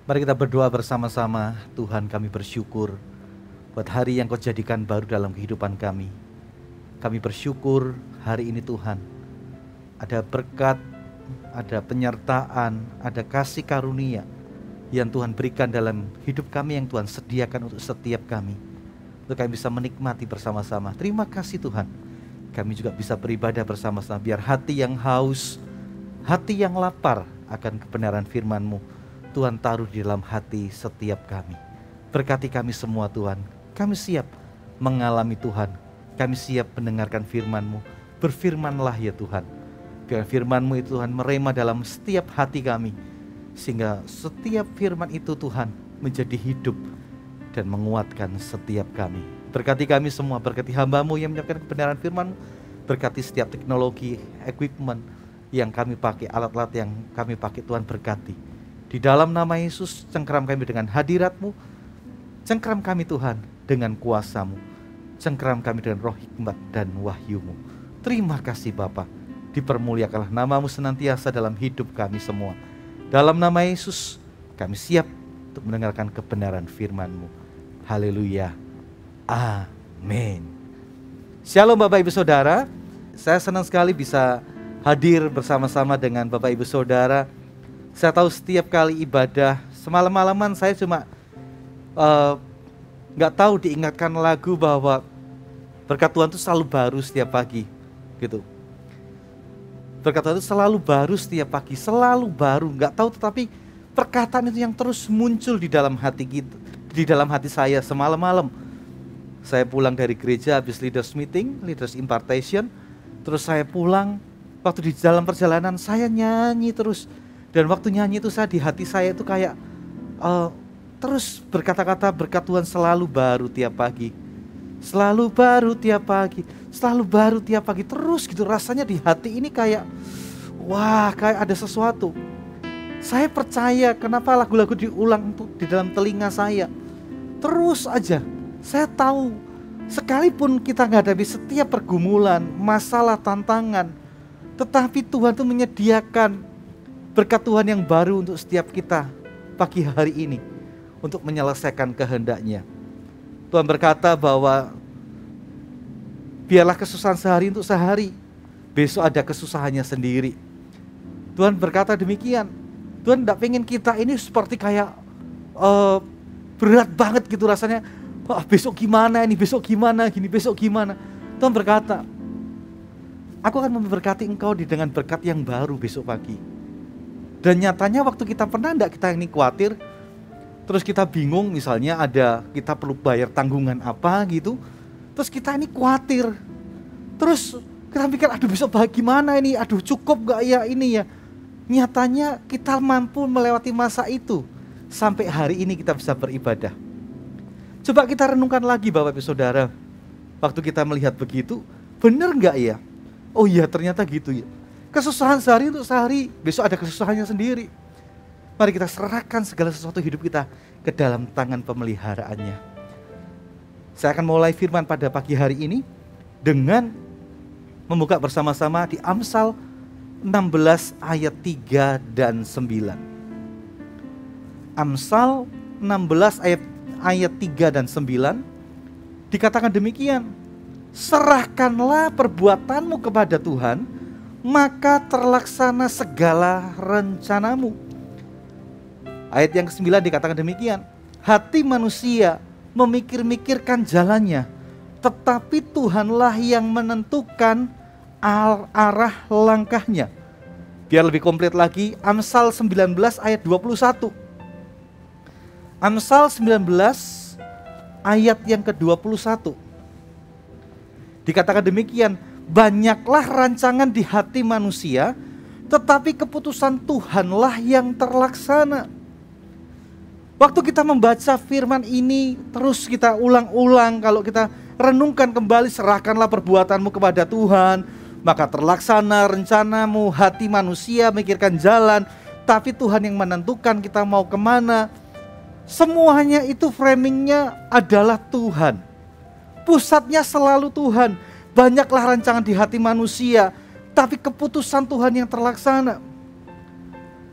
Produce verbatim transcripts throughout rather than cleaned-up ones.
Mari kita berdoa bersama-sama. Tuhan, kami bersyukur buat hari yang Kau jadikan baru dalam kehidupan kami. Kami bersyukur hari ini Tuhan, ada berkat, ada penyertaan, ada kasih karunia yang Tuhan berikan dalam hidup kami, yang Tuhan sediakan untuk setiap kami, untuk kami bisa menikmati bersama-sama. Terima kasih Tuhan. Kami juga bisa beribadah bersama-sama, biar hati yang haus, hati yang lapar akan kebenaran firman-Mu, Tuhan taruh di dalam hati setiap kami. Berkati kami semua Tuhan. Kami siap mengalami Tuhan. Kami siap mendengarkan firman-Mu. Berfirmanlah ya Tuhan. Biar firman-Mu itu Tuhan merema dalam setiap hati kami, sehingga setiap firman itu Tuhan menjadi hidup dan menguatkan setiap kami. Berkati kami semua, berkati hamba-Mu yang menyampaikan kebenaran firman-Mu. Berkati setiap teknologi, equipment yang kami pakai, alat-alat yang kami pakai, Tuhan berkati. Di dalam nama Yesus, cengkeram kami dengan hadirat-Mu. Cengkeram kami Tuhan dengan kuasa-Mu. Cengkeram kami dengan roh hikmat dan wahyu-Mu. Terima kasih Bapa. Dipermuliakanlah nama-Mu senantiasa dalam hidup kami semua. Dalam nama Yesus, kami siap untuk mendengarkan kebenaran firman-Mu. Haleluya. Amin. Shalom Bapak Ibu Saudara. Saya senang sekali bisa hadir bersama-sama dengan Bapak Ibu Saudara. Saya tahu setiap kali ibadah, semalam-malaman saya cuma uh, gak tahu diingatkan lagu bahwa berkat Tuhan itu selalu baru setiap pagi gitu. Berkat Tuhan itu selalu baru setiap pagi, selalu baru, gak tahu, tetapi perkataan itu yang terus muncul di dalam hati kita, di dalam hati saya semalam-malam. Saya pulang dari gereja habis leaders meeting, leaders impartation, terus saya pulang, waktu di dalam perjalanan saya nyanyi terus. Dan waktu nyanyi itu saya, di hati saya itu kayak uh, terus berkata-kata berkat Tuhan selalu baru tiap pagi. Selalu baru tiap pagi, selalu baru tiap pagi. Terus gitu rasanya di hati ini kayak, wah kayak ada sesuatu. Saya percaya kenapa lagu-lagu diulang tuh di dalam telinga saya. Terus aja, saya tahu sekalipun kita menghadapi setiap pergumulan, masalah, tantangan, tetapi Tuhan tuh menyediakan berkat Tuhan yang baru untuk setiap kita pagi hari ini, untuk menyelesaikan kehendak-Nya. Tuhan berkata bahwa biarlah kesusahan sehari untuk sehari, besok ada kesusahannya sendiri. Tuhan berkata demikian. Tuhan tidak pengen kita ini seperti kayak uh, berat banget gitu rasanya. Wah, besok gimana ini, besok gimana, gini, besok gimana. Tuhan berkata, aku akan memberkati engkau dengan berkat yang baru besok pagi. Dan nyatanya waktu kita pernah enggak kita ini khawatir, terus kita bingung, misalnya ada kita perlu bayar tanggungan apa gitu, terus kita ini khawatir, terus kita pikir aduh besok bagaimana ini, aduh cukup gak ya ini ya. Nyatanya kita mampu melewati masa itu sampai hari ini kita bisa beribadah. Coba kita renungkan lagi Bapak Ibu Saudara, waktu kita melihat begitu, benar gak ya? Oh iya ternyata gitu ya. Kesusahan sehari untuk sehari, besok ada kesusahannya sendiri. Mari kita serahkan segala sesuatu hidup kita ke dalam tangan pemeliharaannya. Saya akan mulai firman pada pagi hari ini dengan membuka bersama-sama di Amsal enam belas ayat tiga dan sembilan. Amsal enam belas ayat ayat tiga dan sembilan dikatakan demikian. Serahkanlah perbuatanmu kepada Tuhan, maka terlaksana segala rencanamu. Ayat yang kesembilan dikatakan demikian. Hati manusia memikir-mikirkan jalannya, tetapi Tuhanlah yang menentukan arah langkahnya. Biar lebih komplit lagi, Amsal sembilan belas ayat dua puluh satu. Amsal sembilan belas ayat yang ke dua puluh satu. Dikatakan demikian. Banyaklah rancangan di hati manusia, tetapi keputusan Tuhanlah yang terlaksana. Waktu kita membaca firman ini, terus kita ulang-ulang, kalau kita renungkan kembali, serahkanlah perbuatanmu kepada Tuhan, maka terlaksana rencanamu. Hati manusia memikirkan jalan, tapi Tuhan yang menentukan kita mau kemana. Semuanya itu framingnya adalah Tuhan. Pusatnya selalu Tuhan. Banyaklah rancangan di hati manusia, tapi keputusan Tuhan yang terlaksana.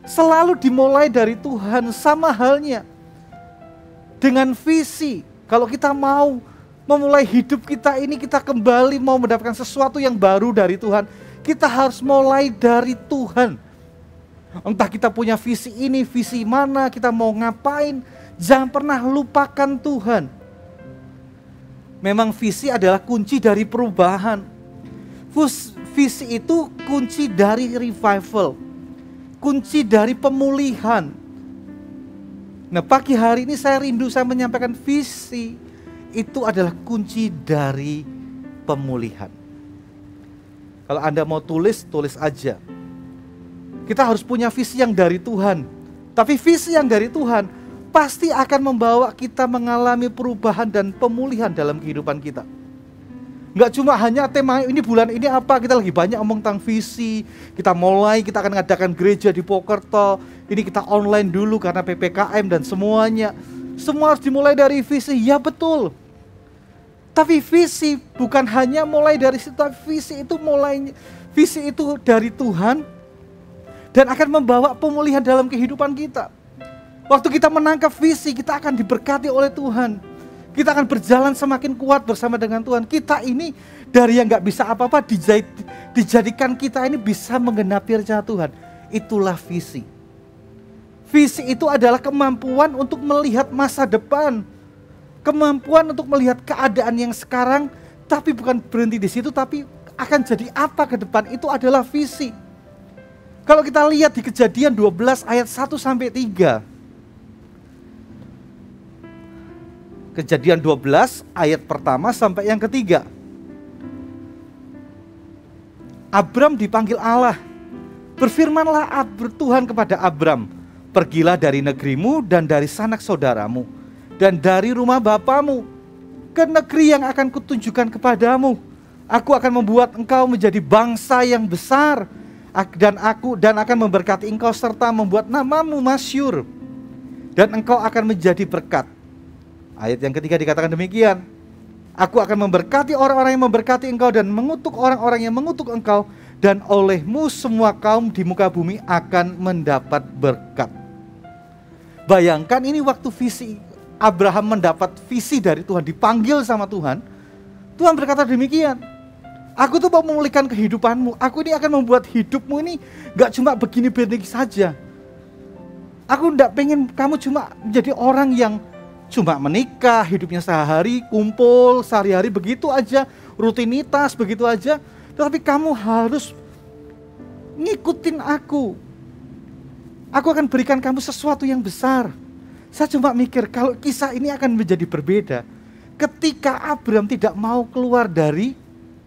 selalu dimulai dari Tuhan. Sama halnya dengan visi. Kalau kita mau memulai hidup kita ini, kita kembali mau mendapatkan sesuatu yang baru dari Tuhan, kita harus mulai dari Tuhan. Entah kita punya visi ini, visi mana, kita mau ngapain, jangan pernah lupakan Tuhan. Memang visi adalah kunci dari perubahan. Visi itu kunci dari revival, kunci dari pemulihan. Nah, pagi hari ini saya rindu saya menyampaikan visi itu adalah kunci dari pemulihan. Kalau Anda mau tulis, tulis aja. Kita harus punya visi yang dari Tuhan. Tapi visi yang dari Tuhan pasti akan membawa kita mengalami perubahan dan pemulihan dalam kehidupan kita. Enggak cuma hanya tema ini bulan ini apa, kita lagi banyak ngomong tentang visi. Kita mulai, kita akan mengadakan gereja di Pokerto. Ini kita online dulu karena P P K M dan semuanya. Semua harus dimulai dari visi, ya betul. Tapi visi bukan hanya mulai dari situ, tapi visi itu mulai, visi itu dari Tuhan dan akan membawa pemulihan dalam kehidupan kita. Waktu kita menangkap visi, kita akan diberkati oleh Tuhan. Kita akan berjalan semakin kuat bersama dengan Tuhan. Kita ini dari yang gak bisa apa-apa dijadikan kita ini bisa menggenapi rencana Tuhan. Itulah visi. Visi itu adalah kemampuan untuk melihat masa depan. Kemampuan untuk melihat keadaan yang sekarang, tapi bukan berhenti di situ, tapi akan jadi apa ke depan. Itu adalah visi. Kalau kita lihat di Kejadian dua belas ayat satu sampai tiga. Kejadian dua belas ayat pertama sampai yang ketiga. Abram dipanggil Allah. Berfirmanlah Tuhan kepada Abram, pergilah dari negerimu dan dari sanak saudaramu dan dari rumah bapamu ke negeri yang akan kutunjukkan kepadamu. Aku akan membuat engkau menjadi bangsa yang besar dan aku dan akan memberkati engkau serta membuat namamu masyhur dan engkau akan menjadi berkat. Ayat yang ketiga dikatakan demikian. Aku akan memberkati orang-orang yang memberkati engkau dan mengutuk orang-orang yang mengutuk engkau, dan olehmu semua kaum di muka bumi akan mendapat berkat. Bayangkan ini waktu visi Abraham mendapat visi dari Tuhan, dipanggil sama Tuhan. Tuhan berkata demikian. Aku tuh mau memulihkan kehidupanmu. Aku ini akan membuat hidupmu ini gak cuma begini-begini saja. Aku gak pengen kamu cuma menjadi orang yang cuma menikah, hidupnya sehari, kumpul, sehari-hari begitu aja, rutinitas begitu aja. Tetapi kamu harus ngikutin aku. Aku akan berikan kamu sesuatu yang besar. Saya cuma mikir kalau kisah ini akan menjadi berbeda ketika Abram tidak mau keluar dari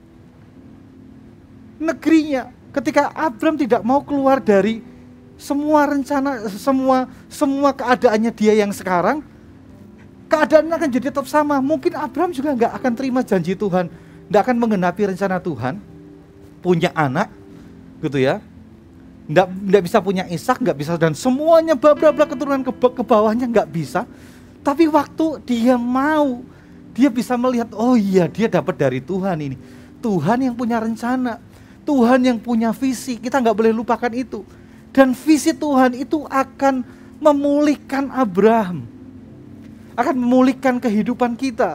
negerinya. Ketika Abram tidak mau keluar dari semua rencana, semua semua keadaannya dia yang sekarang, keadaannya akan jadi tetap sama. Mungkin Abram juga nggak akan terima janji Tuhan, nggak akan menggenapi rencana Tuhan, punya anak, gitu ya, nggak nggak bisa punya Ishak, nggak bisa, dan semuanya bla bla bla keturunan ke, ke bawahnya nggak bisa. Tapi waktu dia mau, dia bisa melihat, oh iya dia dapat dari Tuhan ini. Tuhan yang punya rencana, Tuhan yang punya visi. Kita nggak boleh lupakan itu. Dan visi Tuhan itu akan memulihkan Abraham, akan memulihkan kehidupan kita.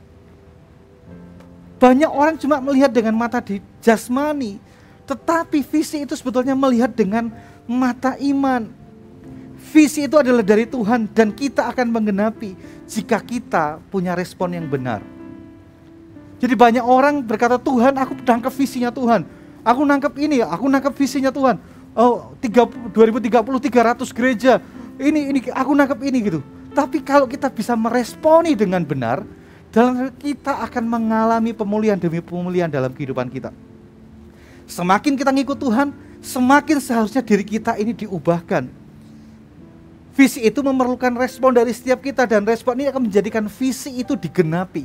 Banyak orang cuma melihat dengan mata di jasmani, tetapi visi itu sebetulnya melihat dengan mata iman. Visi itu adalah dari Tuhan dan kita akan menggenapi jika kita punya respon yang benar. Jadi banyak orang berkata, Tuhan aku nangkep visinya Tuhan, aku nangkep ini ya, aku nangkep visinya Tuhan. Oh dua ribu tiga puluh tiga ratus gereja, ini ini aku nangkep ini gitu. Tapi kalau kita bisa meresponi dengan benar, dalam kita akan mengalami pemulihan demi pemulihan dalam kehidupan kita. Semakin kita ngikut Tuhan, semakin seharusnya diri kita ini diubahkan. Visi itu memerlukan respon dari setiap kita, dan respon ini akan menjadikan visi itu digenapi.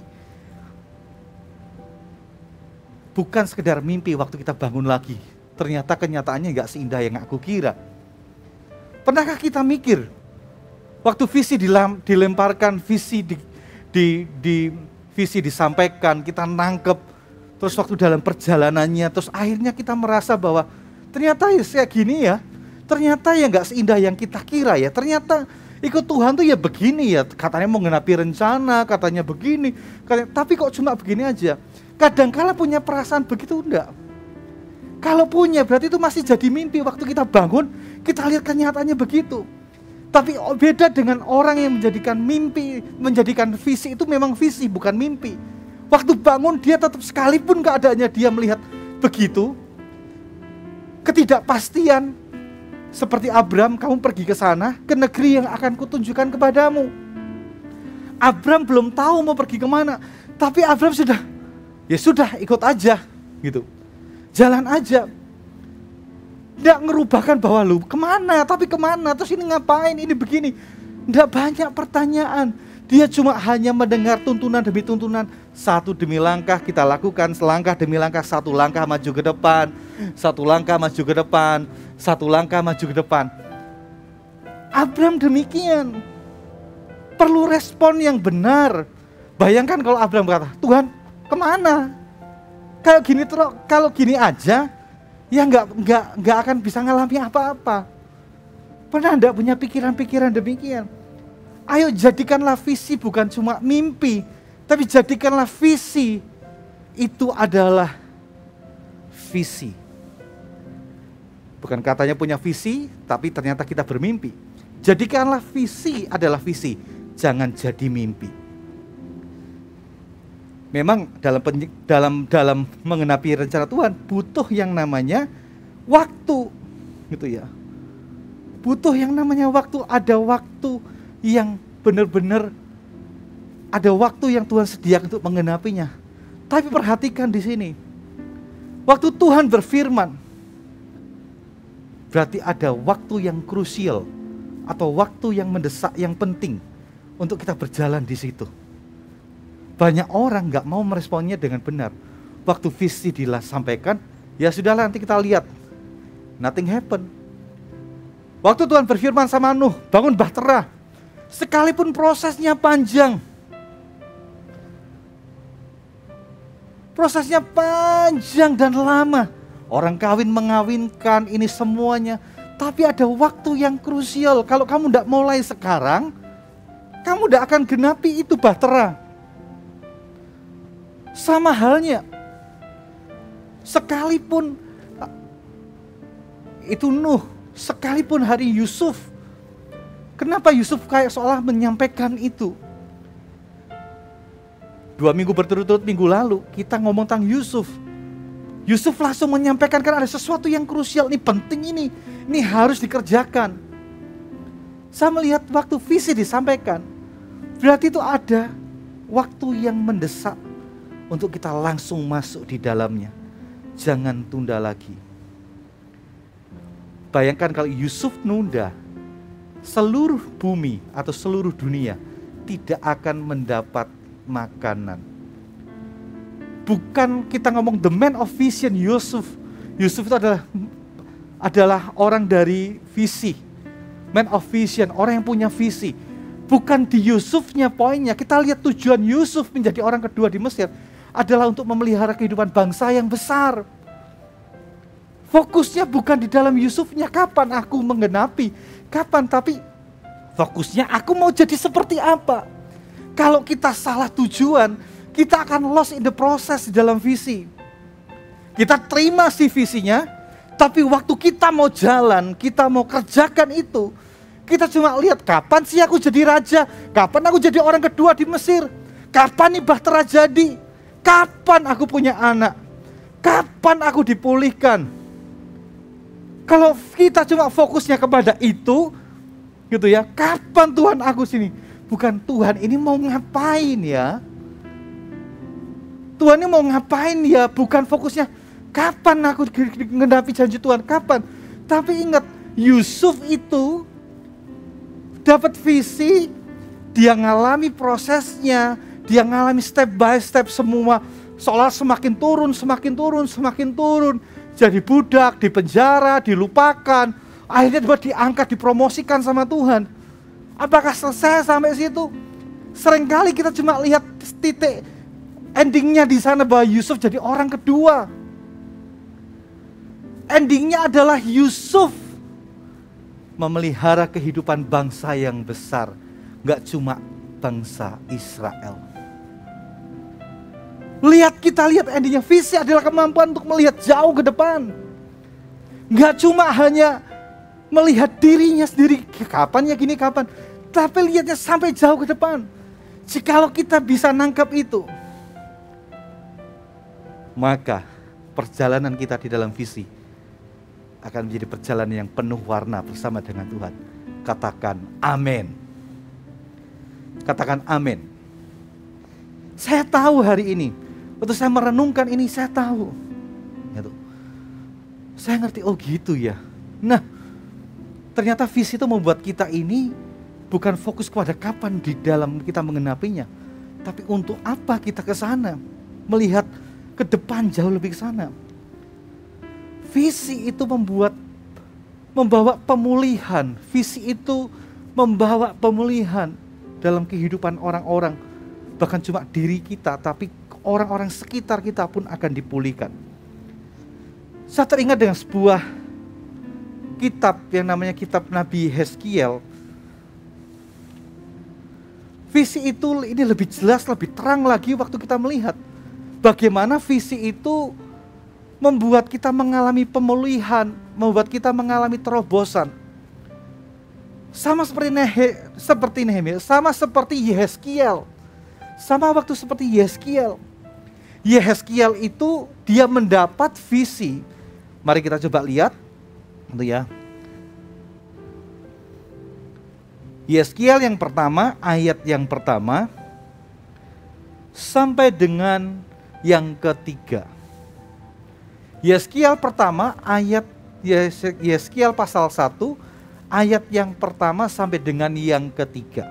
Bukan sekedar mimpi waktu kita bangun lagi, ternyata kenyataannya gak seindah yang aku kira. Pernahkah kita mikir, waktu visi dilam, dilemparkan, visi di, di, di visi disampaikan, kita nangkep, terus waktu dalam perjalanannya, terus akhirnya kita merasa bahwa ternyata ya kayak gini ya, ternyata ya nggak seindah yang kita kira ya. Ternyata ikut Tuhan tuh ya begini ya, katanya mau ngenapi rencana, katanya begini, katanya, tapi kok cuma begini aja. Kadang-kala punya perasaan begitu enggak? Kalau punya berarti itu masih jadi mimpi. Waktu kita bangun, kita lihat kenyataannya begitu. Tapi beda dengan orang yang menjadikan mimpi, menjadikan visi itu memang visi, bukan mimpi. Waktu bangun dia tetap, sekalipun keadaannya dia melihat begitu, ketidakpastian, seperti Abram, kamu pergi ke sana, ke negeri yang akan kutunjukkan kepadamu. Abram belum tahu mau pergi kemana, tapi Abram sudah, ya sudah ikut aja, gitu. Jalan aja. Tidak ngerubahkan bahwa lu kemana, tapi kemana, terus ini ngapain, ini begini. Tidak banyak pertanyaan. Dia cuma hanya mendengar tuntunan demi tuntunan. Satu demi langkah kita lakukan, selangkah demi langkah, satu langkah maju ke depan, satu langkah maju ke depan, satu langkah maju ke depan. Abram demikian. Perlu respon yang benar. Bayangkan kalau Abram berkata, Tuhan kemana? Kayak gini terus, kalau gini aja, ya nggak nggak nggak akan bisa ngalami apa-apa. Pernah enggak punya pikiran-pikiran demikian? Ayo jadikanlah visi bukan cuma mimpi, tapi jadikanlah visi itu adalah visi. Bukan katanya punya visi, tapi ternyata kita bermimpi. Jadikanlah visi adalah visi, jangan jadi mimpi. Memang dalam dalam dalam mengenapi rencana Tuhan butuh yang namanya waktu, gitu ya. Butuh yang namanya waktu, ada waktu yang benar-benar ada waktu yang Tuhan sediakan untuk mengenapinya. Tapi perhatikan di sini, waktu Tuhan berfirman, berarti ada waktu yang krusial atau waktu yang mendesak, yang penting untuk kita berjalan di situ. Banyak orang nggak mau meresponnya dengan benar. Waktu visi disampaikan, ya sudahlah nanti kita lihat. Nothing happen. Waktu Tuhan berfirman sama Nuh, bangun bahtera, sekalipun prosesnya panjang, prosesnya panjang dan lama, orang kawin mengawinkan ini semuanya, tapi ada waktu yang krusial. Kalau kamu tidak mulai sekarang, kamu tidak akan genapi itu bahtera. Sama halnya, sekalipun itu Nuh, sekalipun hari Yusuf. Kenapa Yusuf kayak seolah menyampaikan itu? Dua minggu berturut-turut minggu lalu kita ngomong tentang Yusuf. Yusuf langsung menyampaikan karena ada sesuatu yang krusial, ini penting ini, ini harus dikerjakan. Saya melihat waktu visi disampaikan, berarti itu ada waktu yang mendesak untuk kita langsung masuk di dalamnya. Jangan tunda lagi. Bayangkan kalau Yusuf nunda, seluruh bumi atau seluruh dunia tidak akan mendapat makanan. Bukan kita ngomong the man of vision Yusuf. Yusuf itu adalah adalah orang dari visi. Man of vision, orang yang punya visi. Bukan di Yusufnya poinnya. Kita lihat tujuan Yusuf menjadi orang kedua di Mesir adalah untuk memelihara kehidupan bangsa yang besar. Fokusnya bukan di dalam Yusufnya, kapan aku menggenapi, kapan, tapi fokusnya aku mau jadi seperti apa. Kalau kita salah tujuan, kita akan lost in the process di dalam visi. Kita terima si visinya, tapi waktu kita mau jalan, kita mau kerjakan itu, kita cuma lihat kapan sih aku jadi raja, kapan aku jadi orang kedua di Mesir, kapan nih bahtera jadi, kapan aku punya anak, kapan aku dipulihkan. Kalau kita cuma fokusnya kepada itu, gitu ya, kapan Tuhan aku sini? Bukan Tuhan ini mau ngapain ya? Tuhan ini mau ngapain ya? Bukan fokusnya kapan aku menghadapi janji Tuhan, kapan? Tapi ingat, Yusuf itu dapat visi, dia ngalami prosesnya, dia ngalami step by step semua, seolah semakin turun, semakin turun, semakin turun. Jadi budak, dipenjara, dilupakan, akhirnya diangkat, dipromosikan sama Tuhan. Apakah selesai sampai situ? Seringkali kita cuma lihat titik endingnya di sana bahwa Yusuf jadi orang kedua. Endingnya adalah Yusuf memelihara kehidupan bangsa yang besar. Gak cuma bangsa Israel. Lihat, kita lihat endingnya, visi adalah kemampuan untuk melihat jauh ke depan. Gak cuma hanya melihat dirinya sendiri, kapan ya gini, kapan. Tapi lihatnya sampai jauh ke depan. Jikalau kita bisa nangkap itu, maka perjalanan kita di dalam visi akan menjadi perjalanan yang penuh warna bersama dengan Tuhan. Katakan amin. Katakan amin. Saya tahu hari ini, waktu saya merenungkan ini, saya tahu. Gitu. Saya ngerti, oh gitu ya. Nah, ternyata visi itu membuat kita ini bukan fokus kepada kapan di dalam kita menggenapinya, tapi untuk apa kita ke sana, melihat ke depan jauh lebih ke sana. Visi itu membuat membawa pemulihan. Visi itu membawa pemulihan dalam kehidupan orang-orang, bahkan cuma diri kita, tapi orang-orang sekitar kita pun akan dipulihkan. Saya teringat dengan sebuah kitab yang namanya kitab Nabi Yeskiel. Visi itu ini lebih jelas, lebih terang lagi waktu kita melihat bagaimana visi itu membuat kita mengalami pemulihan, membuat kita mengalami terobosan. Sama seperti Nehe, seperti Nehemia, sama seperti Yeskiel. Sama waktu seperti Yeskiel. Yeskiel itu dia mendapat visi. Mari kita coba lihat, itu ya. Yeskiel yang pertama, ayat yang pertama sampai dengan yang ketiga. Yeskiel pertama, ayat Yeskiel pasal satu, ayat yang pertama sampai dengan yang ketiga.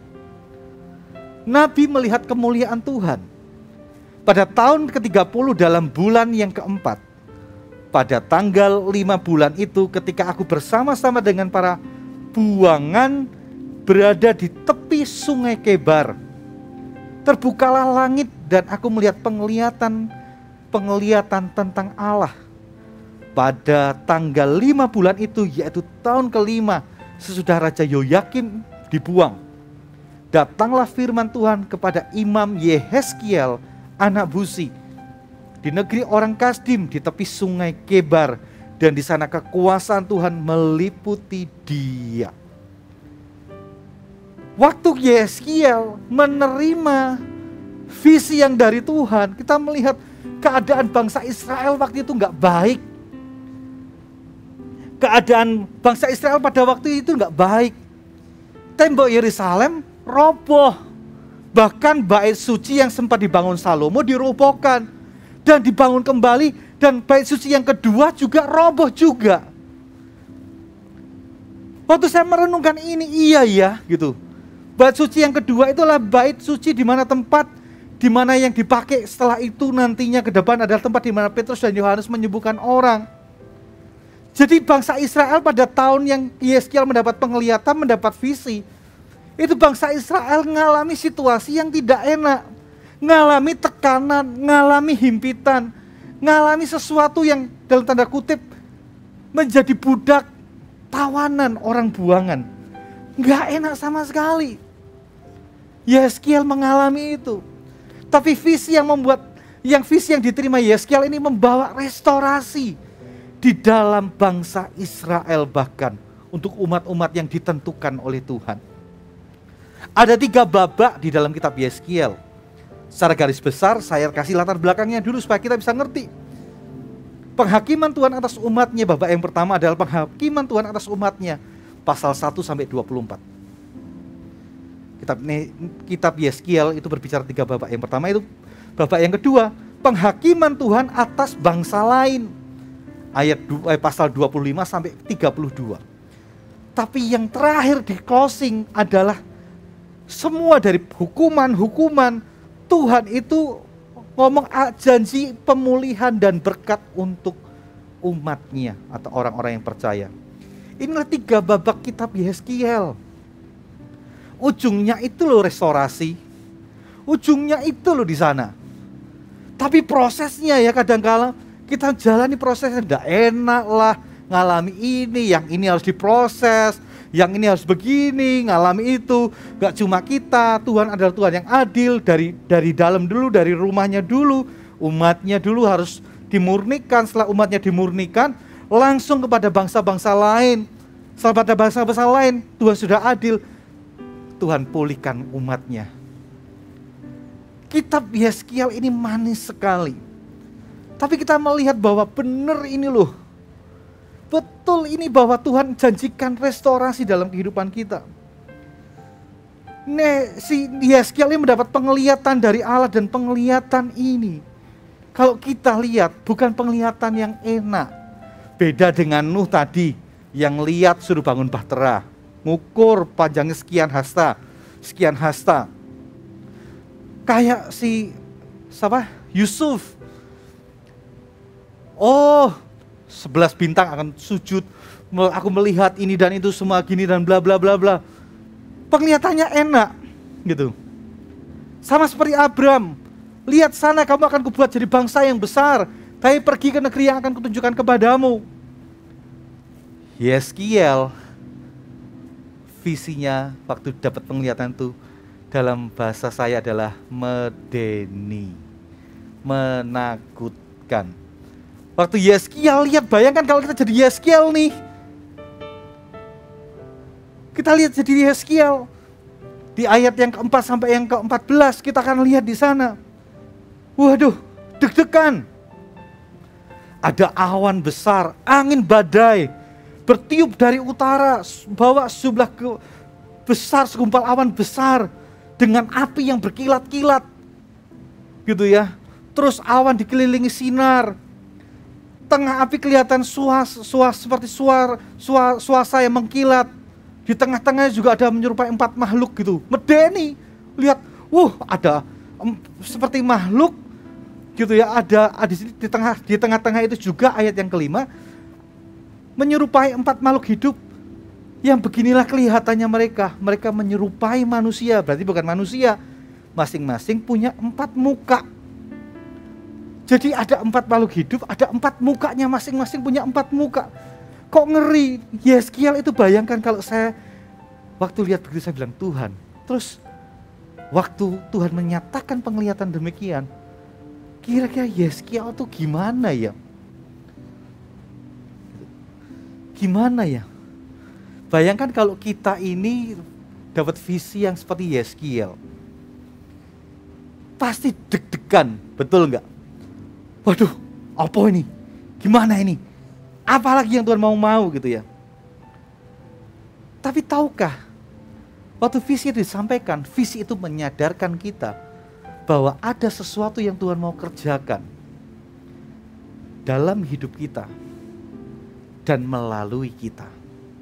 Nabi melihat kemuliaan Tuhan. Pada tahun ke tiga puluh dalam bulan yang keempat, pada tanggal lima bulan itu ketika aku bersama-sama dengan para buangan berada di tepi sungai Kebar, terbukalah langit dan aku melihat penglihatan penglihatan tentang Allah. Pada tanggal lima bulan itu, yaitu tahun kelima sesudah Raja Yoyakim dibuang, datanglah firman Tuhan kepada Imam Yeskiel anak Buzi di negeri orang Kasdim di tepi sungai Kebar, dan di sana kekuasaan Tuhan meliputi dia. Waktu Yeskiel menerima visi yang dari Tuhan, kita melihat keadaan bangsa Israel waktu itu nggak baik. Keadaan bangsa Israel pada waktu itu nggak baik. Tembok Yerusalem roboh. Bahkan bait suci yang sempat dibangun Salomo dirobohkan dan dibangun kembali, dan bait suci yang kedua juga roboh juga. Waktu saya merenungkan ini, iya ya gitu. Bait suci yang kedua itulah bait suci di mana tempat di mana yang dipakai setelah itu nantinya ke depan adalah tempat di mana Petrus dan Yohanes menyembuhkan orang. Jadi bangsa Israel pada tahun yang Yeskiel mendapat penglihatan, mendapat visi, itu bangsa Israel mengalami situasi yang tidak enak, mengalami tekanan, mengalami himpitan, mengalami sesuatu yang dalam tanda kutip menjadi budak, tawanan, orang buangan. Nggak enak sama sekali. Yeskiel mengalami itu. Tapi visi yang membuat, yang visi yang diterima Yeskiel ini membawa restorasi di dalam bangsa Israel, bahkan untuk umat-umat yang ditentukan oleh Tuhan. Ada tiga babak di dalam kitab Yeskiel. Secara garis besar saya kasih latar belakangnya dulu supaya kita bisa ngerti. Penghakiman Tuhan atas umatnya, babak yang pertama adalah penghakiman Tuhan atas umatnya, pasal satu sampai dua puluh empat. Kitab, kitab Yeskiel itu berbicara tiga babak. Yang pertama itu babak yang kedua, penghakiman Tuhan atas bangsa lain. Ayat dua, eh, pasal dua puluh lima sampai tiga puluh dua. Tapi yang terakhir di closing adalah semua dari hukuman-hukuman Tuhan itu ngomong janji pemulihan dan berkat untuk umatnya atau orang-orang yang percaya. Inilah tiga babak kitab Yeskiel. Ujungnya itu loh restorasi. Ujungnya itu loh di sana. Tapi prosesnya ya kadang-kala kita jalani prosesnya tidak enak lah, ngalami ini, yang ini harus diproses, yang ini harus begini, ngalami itu. Gak cuma kita, Tuhan adalah Tuhan yang adil. Dari dari dalam dulu, dari rumahnya dulu, umatnya dulu harus dimurnikan. Setelah umatnya dimurnikan, langsung kepada bangsa-bangsa lain. Setelah pada bangsa-bangsa lain, Tuhan sudah adil, Tuhan pulihkan umatnya. Kitab Yeskiel ini manis sekali. Tapi kita melihat bahwa benar ini loh. Betul ini bahwa Tuhan janjikan restorasi dalam kehidupan kita. Nih, si Yeskiel ini mendapat penglihatan dari Allah, dan penglihatan ini, kalau kita lihat, bukan penglihatan yang enak. Beda dengan Nuh tadi, yang lihat suruh bangun bahtera, ngukur panjangnya sekian hasta, sekian hasta. Kayak si siapa? Yusuf. Oh, sebelas bintang akan sujud. Aku melihat ini dan itu semua gini dan bla bla bla bla. Penglihatannya enak, gitu. Sama seperti Abram. Lihat sana, kamu akan kubuat jadi bangsa yang besar. Tapi pergi ke negeri yang akan kutunjukkan kepadamu. Yeskiel, visinya waktu dapat penglihatan itu, dalam bahasa saya adalah medeni, menakutkan. Waktu Yeskiel lihat, bayangkan kalau kita jadi Yeskiel nih. Kita lihat jadi Yeskiel. Di ayat yang keempat sampai yang keempat belas kita akan lihat di sana. Waduh, deg-degan. Ada awan besar, angin badai, bertiup dari utara, bawa sejumlah ke besar, segumpal awan besar, dengan api yang berkilat-kilat, gitu ya. Terus awan dikelilingi sinar, tengah api kelihatan suas, suas seperti suar, suar, suasa yang mengkilat. Di tengah-tengahnya juga ada menyerupai empat makhluk gitu. Medeni, lihat, wuh, ada um, seperti makhluk, gitu ya. Ada, ada di, di tengah, di tengah-tengah itu juga ayat yang kelima, menyerupai empat makhluk hidup. Yang beginilah kelihatannya mereka. Mereka menyerupai manusia, berarti bukan manusia. Masing-masing punya empat muka. Jadi ada empat makhluk hidup, ada empat mukanya, masing-masing punya empat muka. Kok ngeri? Yeskiel itu bayangkan kalau saya, waktu lihat begitu saya bilang, Tuhan. Terus waktu Tuhan menyatakan penglihatan demikian, kira-kira Yeskiel itu gimana ya? Gimana ya? Bayangkan kalau kita ini dapat visi yang seperti Yeskiel. Pasti deg-degan, betul nggak? Waduh, apa ini? Gimana ini? Apalagi yang Tuhan mau mau gitu ya. Tapi tahukah, waktu visi itu disampaikan, visi itu menyadarkan kita bahwa ada sesuatu yang Tuhan mau kerjakan dalam hidup kita dan melalui kita.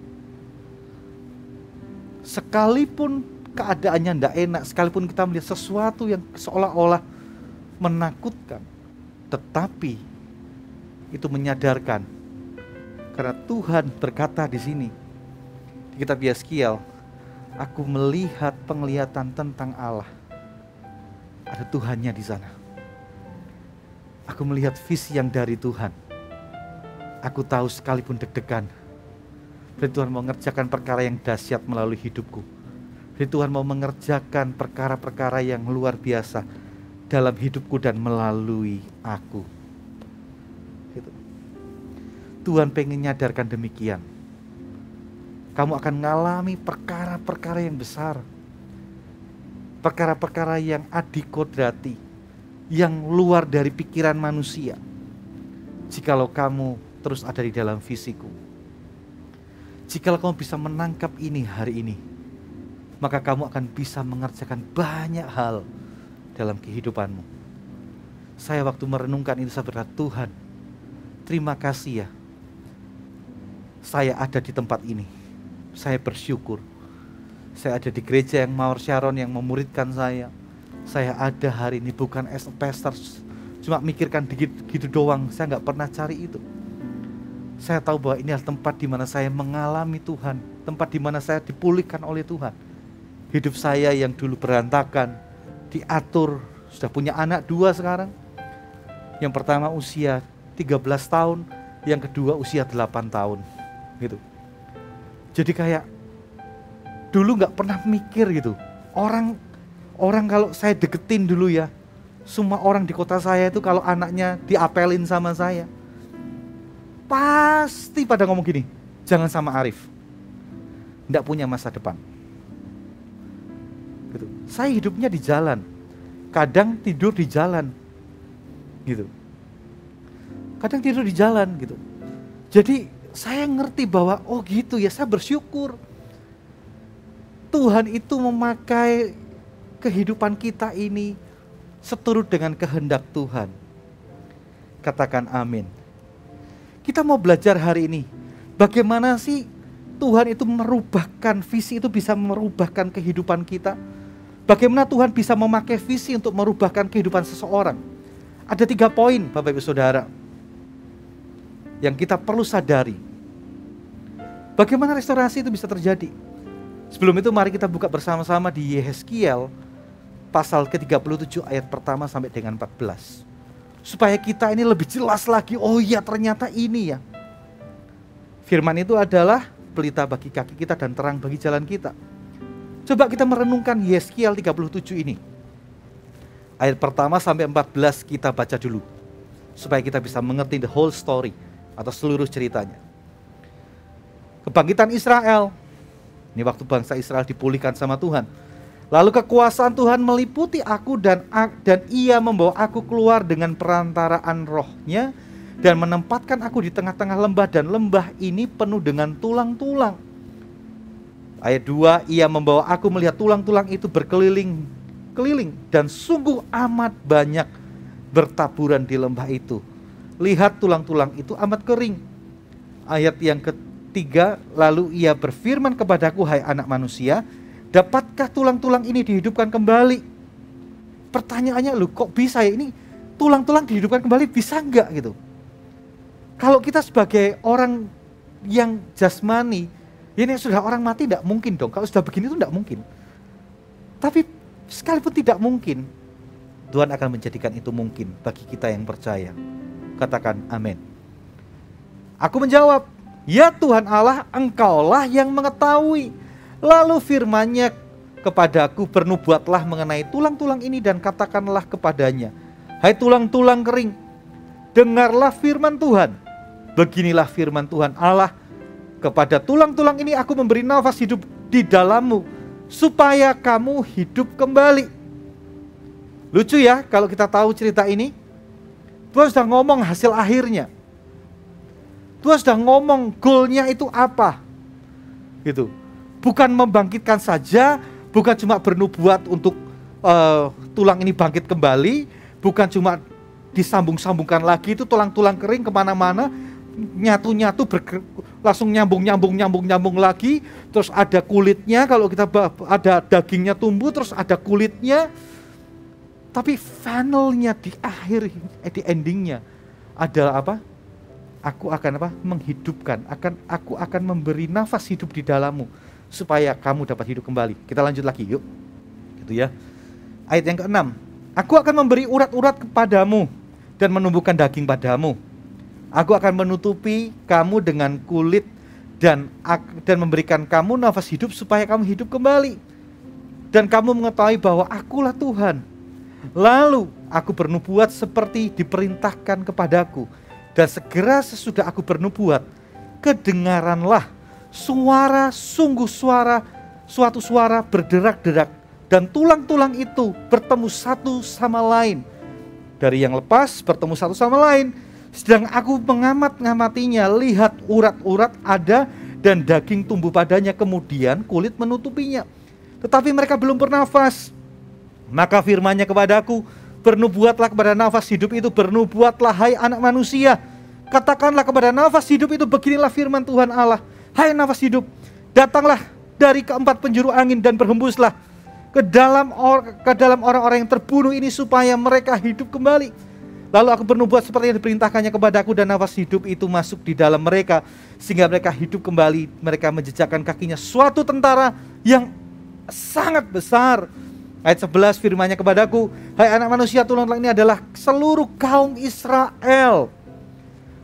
Sekalipun keadaannya tidak enak, sekalipun kita melihat sesuatu yang seolah-olah menakutkan, tetapi itu menyadarkan, karena Tuhan berkata di sini di kitab Yeskiel, aku melihat penglihatan tentang Allah. Ada Tuhannya di sana. Aku melihat visi yang dari Tuhan. Aku tahu sekalipun deg-degan, dan Tuhan mau mengerjakan perkara yang dahsyat melalui hidupku. Dan Tuhan mau mengerjakan perkara-perkara yang luar biasa dalam hidupku dan melalui aku. Gitu. Tuhan pengen nyadarkan demikian. Kamu akan mengalami perkara-perkara yang besar. Perkara-perkara yang adikodrati, yang luar dari pikiran manusia. Jikalau kamu terus ada di dalam visiku. Jikalau kamu bisa menangkap ini hari ini, maka kamu akan bisa mengerjakan banyak hal dalam kehidupanmu. Saya waktu merenungkan ini, saya berkata, Tuhan, terima kasih ya. Saya ada di tempat ini. Saya bersyukur. Saya ada di gereja yang Mawar Sharon yang memuridkan saya. Saya ada hari ini bukan as a pastor, cuma mikirkan gitu doang. Saya nggak pernah cari itu. Saya tahu bahwa ini adalah tempat di mana saya mengalami Tuhan, tempat di mana saya dipulihkan oleh Tuhan. Hidup saya yang dulu berantakan, diatur, sudah punya anak dua sekarang. Yang pertama usia tiga belas tahun, yang kedua usia delapan tahun gitu. Jadi kayak dulu nggak pernah mikir gitu. Orang orang kalau saya deketin dulu ya, semua orang di kota saya itu kalau anaknya diapelin sama saya, pasti pada ngomong gini, jangan sama Arif, nggak punya masa depan. Gitu. Saya hidupnya di jalan, kadang tidur di jalan, gitu. Kadang tidur di jalan, gitu. Jadi saya ngerti bahwa oh gitu ya, saya bersyukur Tuhan itu memakai kehidupan kita ini seturut dengan kehendak Tuhan. Katakan amin. Kita mau belajar hari ini, bagaimana sih Tuhan itu merubahkan visi, itu bisa merubahkan kehidupan kita. Bagaimana Tuhan bisa memakai visi untuk merubahkan kehidupan seseorang. Ada tiga poin Bapak Ibu Saudara yang kita perlu sadari. Bagaimana restorasi itu bisa terjadi? Sebelum itu mari kita buka bersama-sama di Yehezkiel pasal ke tiga puluh tujuh ayat pertama sampai dengan empat belas. Supaya kita ini lebih jelas lagi, oh iya ternyata ini ya. Firman itu adalah pelita bagi kaki kita dan terang bagi jalan kita. Coba kita merenungkan Yehezkiel tiga puluh tujuh ini. Ayat pertama sampai empat belas kita baca dulu. Supaya kita bisa mengerti the whole story atau seluruh ceritanya. Kebangkitan Israel. Ini waktu bangsa Israel dipulihkan sama Tuhan. Lalu kekuasaan Tuhan meliputi aku dan dan ia membawa aku keluar dengan perantaraan rohnya dan menempatkan aku di tengah-tengah lembah, dan lembah ini penuh dengan tulang-tulang. Ayat dua, ia membawa aku melihat tulang-tulang itu berkeliling keliling dan sungguh amat banyak bertaburan di lembah itu. Lihat tulang-tulang itu amat kering. Ayat yang ketiga, lalu ia berfirman kepadaku, hai anak manusia, dapatkah tulang-tulang ini dihidupkan kembali? Pertanyaannya, lu kok bisa ya ini tulang-tulang dihidupkan kembali, bisa enggak gitu? Kalau kita sebagai orang yang jasmani, ini sudah orang mati enggak mungkin dong. Kalau sudah begini itu enggak mungkin. Tapi sekalipun tidak mungkin, Tuhan akan menjadikan itu mungkin bagi kita yang percaya. Katakan amin. Aku menjawab, ya Tuhan Allah, engkaulah yang mengetahui. Lalu firman-Nya kepadaku, bernubuatlah mengenai tulang-tulang ini dan katakanlah kepadanya, hai tulang-tulang kering, dengarlah firman Tuhan. Beginilah firman Tuhan Allah, kepada tulang-tulang ini aku memberi nafas hidup di dalammu, supaya kamu hidup kembali. Lucu ya kalau kita tahu cerita ini. Tuhan sudah ngomong hasil akhirnya. Tuhan sudah ngomong goalnya itu apa. Gitu. Bukan membangkitkan saja, bukan cuma bernubuat untuk uh, tulang ini bangkit kembali, bukan cuma disambung-sambungkan lagi itu tulang-tulang kering kemana-mana, nyatu-nyatu langsung nyambung-nyambung-nyambung-nyambung lagi, terus ada kulitnya, kalau kita ada dagingnya tumbuh, terus ada kulitnya. Tapi finalnya di akhir, eh, di endingnya adalah apa? Aku akan apa? Menghidupkan, akan aku akan memberi nafas hidup di dalammu supaya kamu dapat hidup kembali. Kita lanjut lagi yuk. Gitu ya. Ayat yang keenam. Aku akan memberi urat-urat kepadamu dan menumbuhkan daging padamu. Aku akan menutupi kamu dengan kulit dan dan memberikan kamu nafas hidup supaya kamu hidup kembali. Dan kamu mengetahui bahwa akulah Tuhan. Lalu aku bernubuat seperti diperintahkan kepadaku, dan segera sesudah aku bernubuat, kedengaranlah suara, sungguh suara, suatu suara berderak-derak, dan tulang-tulang itu bertemu satu sama lain. Dari yang lepas bertemu satu sama lain. Sedang aku mengamat-ngamatinya, lihat urat-urat ada dan daging tumbuh padanya, kemudian kulit menutupinya. Tetapi mereka belum bernafas. Maka firman-Nya kepadaku, bernubuatlah kepada nafas hidup itu, bernubuatlah hai anak manusia. Katakanlah kepada nafas hidup itu, beginilah firman Tuhan Allah, hai nafas hidup, datanglah dari keempat penjuru angin dan berhembuslah ke dalam or, ke dalam orang-orang yang terbunuh ini supaya mereka hidup kembali. Lalu aku bernubuat seperti yang diperintahkannya kepadaku, dan nafas hidup itu masuk di dalam mereka sehingga mereka hidup kembali. Mereka menjejakkan kakinya suatu tentara yang sangat besar. Ayat sebelas, firman-Nya kepadaku, hai anak manusia, tulang-tulang ini adalah seluruh kaum Israel.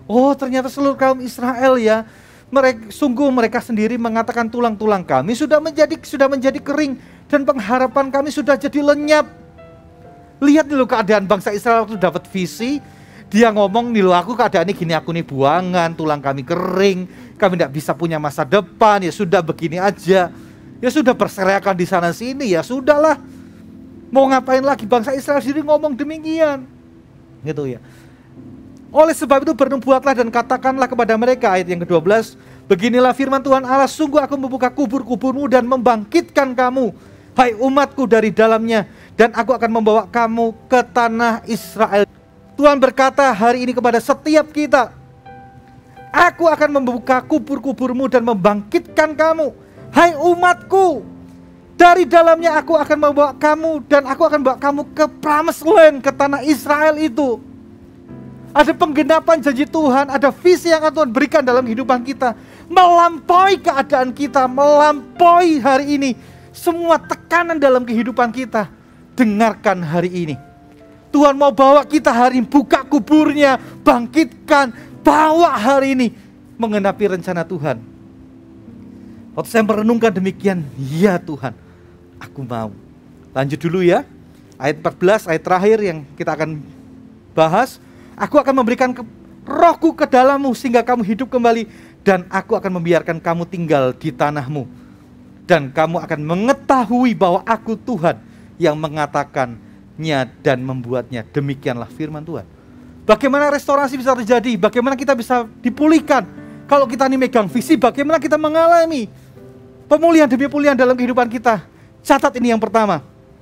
Oh, ternyata seluruh kaum Israel ya, mereka sungguh mereka sendiri mengatakan tulang-tulang kami sudah menjadi sudah menjadi kering dan pengharapan kami sudah jadi lenyap. Lihat dulu keadaan bangsa Israel waktu dapat visi, dia ngomong nih loh, aku keadaannya gini, aku nih buangan, tulang kami kering, kami tidak bisa punya masa depan, ya sudah begini aja. Ya sudah berserakan di sana sini, ya sudahlah. Mau ngapain lagi, bangsa Israel sendiri ngomong demikian. Gitu ya. Oleh sebab itu bernubuatlah dan katakanlah kepada mereka, ayat yang kedua belas, beginilah firman Tuhan Allah, sungguh aku membuka kubur-kuburmu dan membangkitkan kamu, hai umatku dari dalamnya, dan aku akan membawa kamu ke tanah Israel. Tuhan berkata hari ini kepada setiap kita, aku akan membuka kubur-kuburmu dan membangkitkan kamu, hai umatku, dari dalamnya aku akan membawa kamu, dan aku akan membawa kamu ke Promised Land, ke tanah Israel itu. Ada penggenapan janji Tuhan, ada visi yang akan Tuhan berikan dalam kehidupan kita, melampaui keadaan kita, melampaui hari ini, semua tekanan dalam kehidupan kita. Dengarkan hari ini, Tuhan mau bawa kita hari ini, buka kuburnya, bangkitkan, bawa hari ini, mengenapi rencana Tuhan. Waktu saya merenungkan demikian, ya Tuhan, aku mau. Lanjut dulu ya, ayat empat belas, ayat terakhir yang kita akan bahas. Aku akan memberikan ke, rohku ke dalammu sehingga kamu hidup kembali, dan aku akan membiarkan kamu tinggal di tanahmu, dan kamu akan mengetahui bahwa aku Tuhan yang mengatakannya dan membuatnya. Demikianlah firman Tuhan. Bagaimana restorasi bisa terjadi? Bagaimana kita bisa dipulihkan? Kalau kita ini megang visi, bagaimana kita mengalami pemulihan demi pemulihan dalam kehidupan kita? Catat ini yang pertama.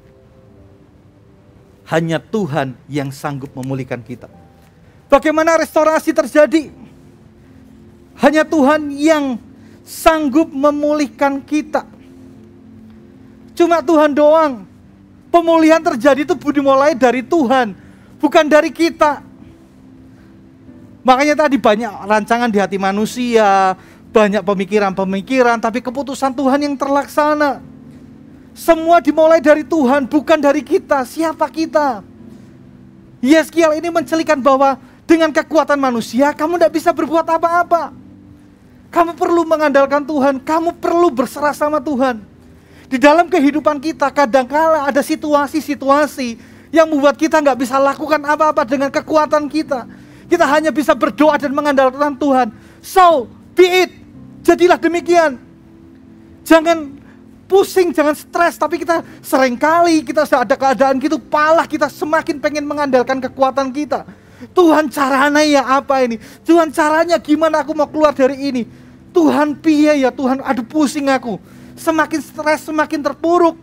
Hanya Tuhan yang sanggup memulihkan kita. Bagaimana restorasi terjadi? Hanya Tuhan yang sanggup memulihkan kita. Cuma Tuhan doang. Pemulihan terjadi itu dimulai dari Tuhan, bukan dari kita. Makanya tadi banyak rancangan di hati manusia, banyak pemikiran-pemikiran, tapi keputusan Tuhan yang terlaksana. Semua dimulai dari Tuhan, bukan dari kita. Siapa kita? Yeskiel ini mencelikan bahwa dengan kekuatan manusia, kamu tidak bisa berbuat apa-apa. Kamu perlu mengandalkan Tuhan, kamu perlu berserah sama Tuhan. Di dalam kehidupan kita kadangkala ada situasi-situasi yang membuat kita nggak bisa lakukan apa-apa dengan kekuatan kita. Kita hanya bisa berdoa dan mengandalkan Tuhan. So, be it. Jadilah demikian. Jangan pusing, jangan stres. Tapi kita seringkali kita ada keadaan gitu, malah kita semakin pengen mengandalkan kekuatan kita. Tuhan caranya ya apa ini? Tuhan caranya gimana aku mau keluar dari ini? Tuhan piye ya Tuhan, aduh pusing aku. Semakin stres, semakin terpuruk.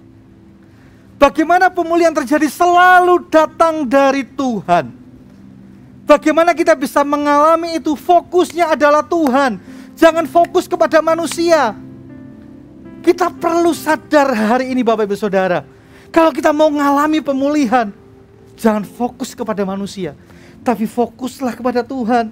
Bagaimana pemulihan terjadi? Selalu datang dari Tuhan. Bagaimana kita bisa mengalami itu? Fokusnya adalah Tuhan. Jangan fokus kepada manusia. Kita perlu sadar hari ini Bapak Ibu Saudara. Kalau kita mau mengalami pemulihan, jangan fokus kepada manusia, tapi fokuslah kepada Tuhan.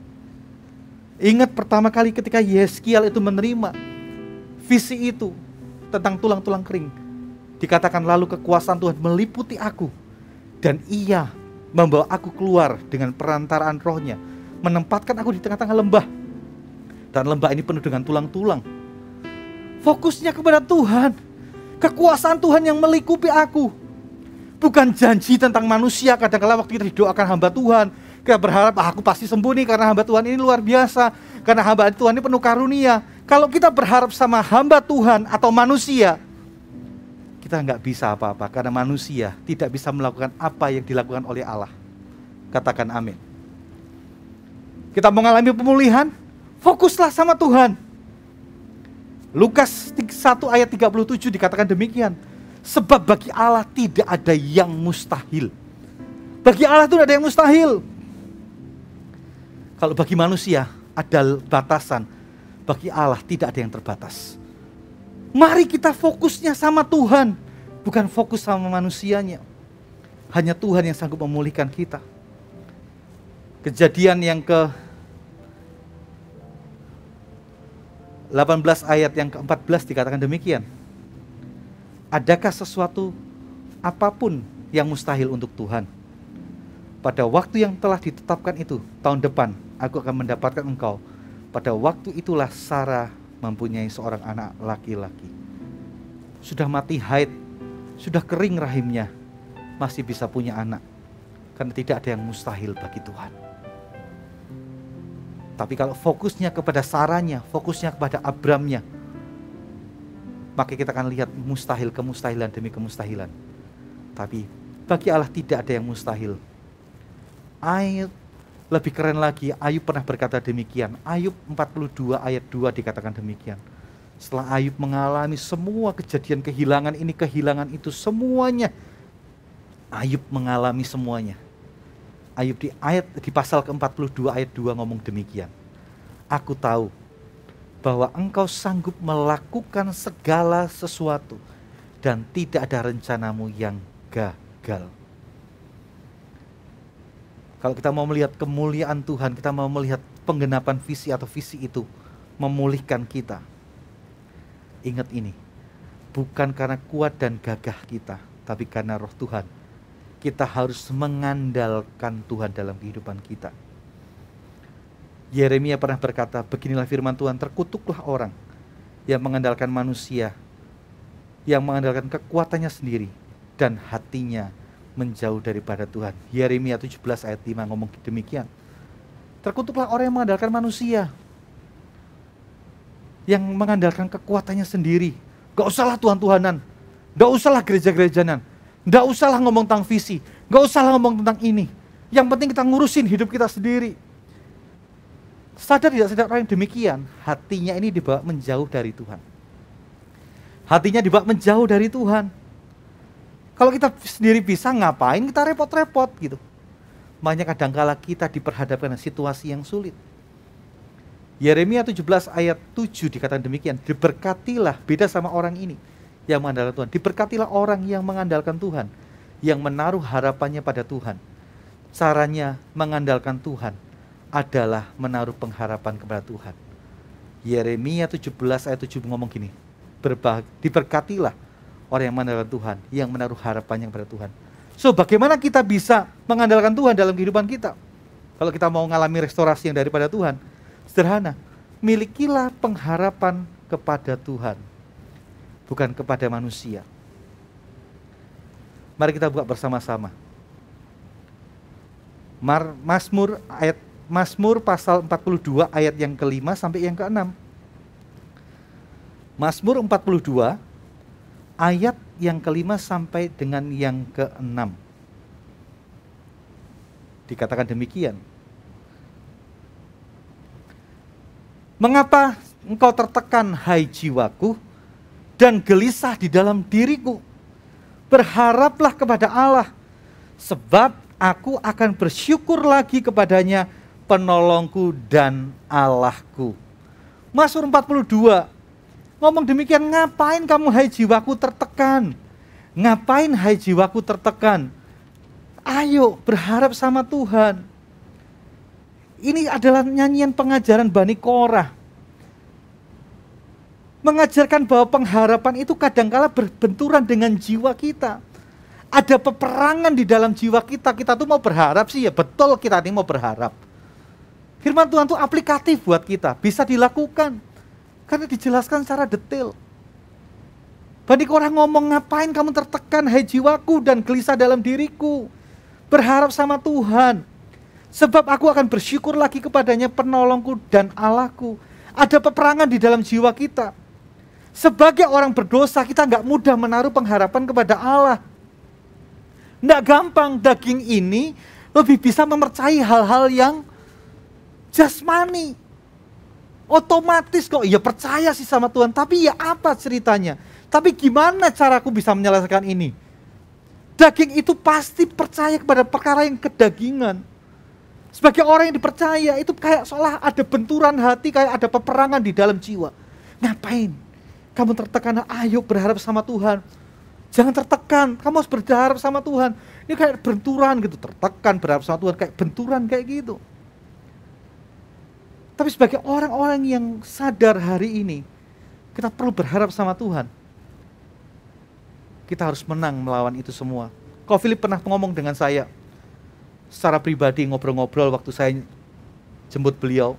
Ingat pertama kali ketika Yeskiel itu menerima visi itu tentang tulang-tulang kering. Dikatakan lalu kekuasaan Tuhan meliputi aku, dan ia membawa aku keluar dengan perantaraan rohnya, menempatkan aku di tengah-tengah lembah. Dan lembah ini penuh dengan tulang-tulang. Fokusnya kepada Tuhan. Kekuasaan Tuhan yang melingkupi aku. Bukan janji tentang manusia. Kadang-kadang waktu kita didoakan hamba Tuhan, kita berharap ah, aku pasti sembuh nih karena hamba Tuhan ini luar biasa, karena hamba Tuhan ini penuh karunia. Kalau kita berharap sama hamba Tuhan atau manusia, kita nggak bisa apa-apa, karena manusia tidak bisa melakukan apa yang dilakukan oleh Allah. Katakan amin. Kita mengalami pemulihan, fokuslah sama Tuhan. Lukas satu ayat tiga puluh tujuh dikatakan demikian. Sebab bagi Allah tidak ada yang mustahil. Bagi Allah itu tidak ada yang mustahil. Kalau bagi manusia ada batasan, bagi Allah tidak ada yang terbatas. Mari kita fokusnya sama Tuhan, bukan fokus sama manusianya. Hanya Tuhan yang sanggup memulihkan kita. Kejadian yang ke delapan belas ayat yang ke empat belas dikatakan demikian. Adakah sesuatu apapun yang mustahil untuk Tuhan? pada waktu yang telah ditetapkan itu, tahun depan aku akan mendapatkan engkau. Pada waktu itulah Sarah mempunyai seorang anak laki-laki. Sudah mati haid, sudah kering rahimnya, masih bisa punya anak. Karena tidak ada yang mustahil bagi Tuhan. Tapi kalau fokusnya kepada Sarahnya, fokusnya kepada Abramnya, maka kita akan lihat mustahil, kemustahilan demi kemustahilan. Tapi bagi Allah tidak ada yang mustahil. Ayub lebih keren lagi, Ayub pernah berkata demikian. Ayub empat puluh dua ayat dua dikatakan demikian. Setelah Ayub mengalami semua kejadian kehilangan ini, kehilangan itu, semuanya Ayub mengalami semuanya. Ayub di ayat di pasal ke empat puluh dua ayat dua ngomong demikian. Aku tahu bahwa engkau sanggup melakukan segala sesuatu dan tidak ada rencanamu yang gagal. Kalau kita mau melihat kemuliaan Tuhan, kita mau melihat penggenapan visi atau visi itu memulihkan kita. Ingat ini, bukan karena kuat dan gagah kita, tapi karena roh Tuhan. Kita harus mengandalkan Tuhan dalam kehidupan kita. Yeremia pernah berkata, beginilah firman Tuhan, terkutuklah orang yang mengandalkan manusia, yang mengandalkan kekuatannya sendiri, dan hatinya menjauh daripada Tuhan. Yeremia tujuh belas ayat lima ngomong demikian. Terkutuklah orang yang mengandalkan manusia, yang mengandalkan kekuatannya sendiri. Gak usahlah Tuhan-Tuhanan, gak usahlah gereja-gerejanan, gak usahlah ngomong tentang visi, gak usahlah ngomong tentang ini. Yang penting kita ngurusin hidup kita sendiri. Sadar tidak sadar orang yang demikian, hatinya ini dibawa menjauh dari Tuhan. Hatinya dibawa menjauh dari Tuhan. Kalau kita sendiri bisa, ngapain kita repot-repot gitu. Makanya kadangkala kita diperhadapkan dengan situasi yang sulit. Yeremia tujuh belas ayat tujuh dikatakan demikian, diberkatilah, beda sama orang ini yang mengandalkan Tuhan. Diberkatilah orang yang mengandalkan Tuhan, yang menaruh harapannya pada Tuhan. Caranya mengandalkan Tuhan adalah menaruh pengharapan kepada Tuhan. Yeremia tujuh belas ayat tujuh ngomong gini, berbah- diberkatilah orang yang mengandalkan Tuhan, yang menaruh harapannya kepada Tuhan. So, bagaimana kita bisa mengandalkan Tuhan dalam kehidupan kita? Kalau kita mau mengalami restorasi yang daripada Tuhan, sederhana, milikilah pengharapan kepada Tuhan, bukan kepada manusia. Mari kita buka bersama-sama. Mar- Mazmur ayat Mazmur pasal empat puluh dua ayat yang kelima sampai yang keenam. Mazmur empat puluh dua ayat yang kelima sampai dengan yang keenam. Dikatakan demikian. Mengapa engkau tertekan, hai jiwaku, dan gelisah di dalam diriku? Berharaplah kepada Allah, sebab aku akan bersyukur lagi kepadanya, penolongku dan Allahku. Mazmur empat puluh dua ngomong demikian, ngapain kamu hai jiwaku tertekan? Ngapain hai jiwaku tertekan? Ayo berharap sama Tuhan. Ini adalah nyanyian pengajaran Bani Korah. Mengajarkan bahwa pengharapan itu kadangkala berbenturan dengan jiwa kita. Ada peperangan di dalam jiwa kita. Kita tuh mau berharap sih, ya betul kita ini mau berharap. Firman Tuhan itu aplikatif buat kita, bisa dilakukan. Karena dijelaskan secara detail. Bani Korah ngomong, ngapain kamu tertekan hai jiwaku dan gelisah dalam diriku. Berharap sama Tuhan. Sebab aku akan bersyukur lagi kepadanya, penolongku dan Allahku. Ada peperangan di dalam jiwa kita. Sebagai orang berdosa, kita gak mudah menaruh pengharapan kepada Allah. Gak gampang, daging ini lebih bisa mempercayai hal-hal yang jasmani. Otomatis kok, ya percaya sih sama Tuhan, tapi ya apa ceritanya? Tapi gimana caraku bisa menyelesaikan ini? Daging itu pasti percaya kepada perkara yang kedagingan. Sebagai orang yang dipercaya, itu kayak seolah ada benturan hati, kayak ada peperangan di dalam jiwa. Ngapain? Kamu tertekan, ayo berharap sama Tuhan. Jangan tertekan, kamu harus berharap sama Tuhan. Ini kayak benturan gitu, tertekan berharap sama Tuhan, kayak benturan kayak gitu. Tapi sebagai orang-orang yang sadar hari ini, kita perlu berharap sama Tuhan. Kita harus menang melawan itu semua. Kalau Philip pernah ngomong dengan saya, secara pribadi ngobrol-ngobrol waktu saya jemput beliau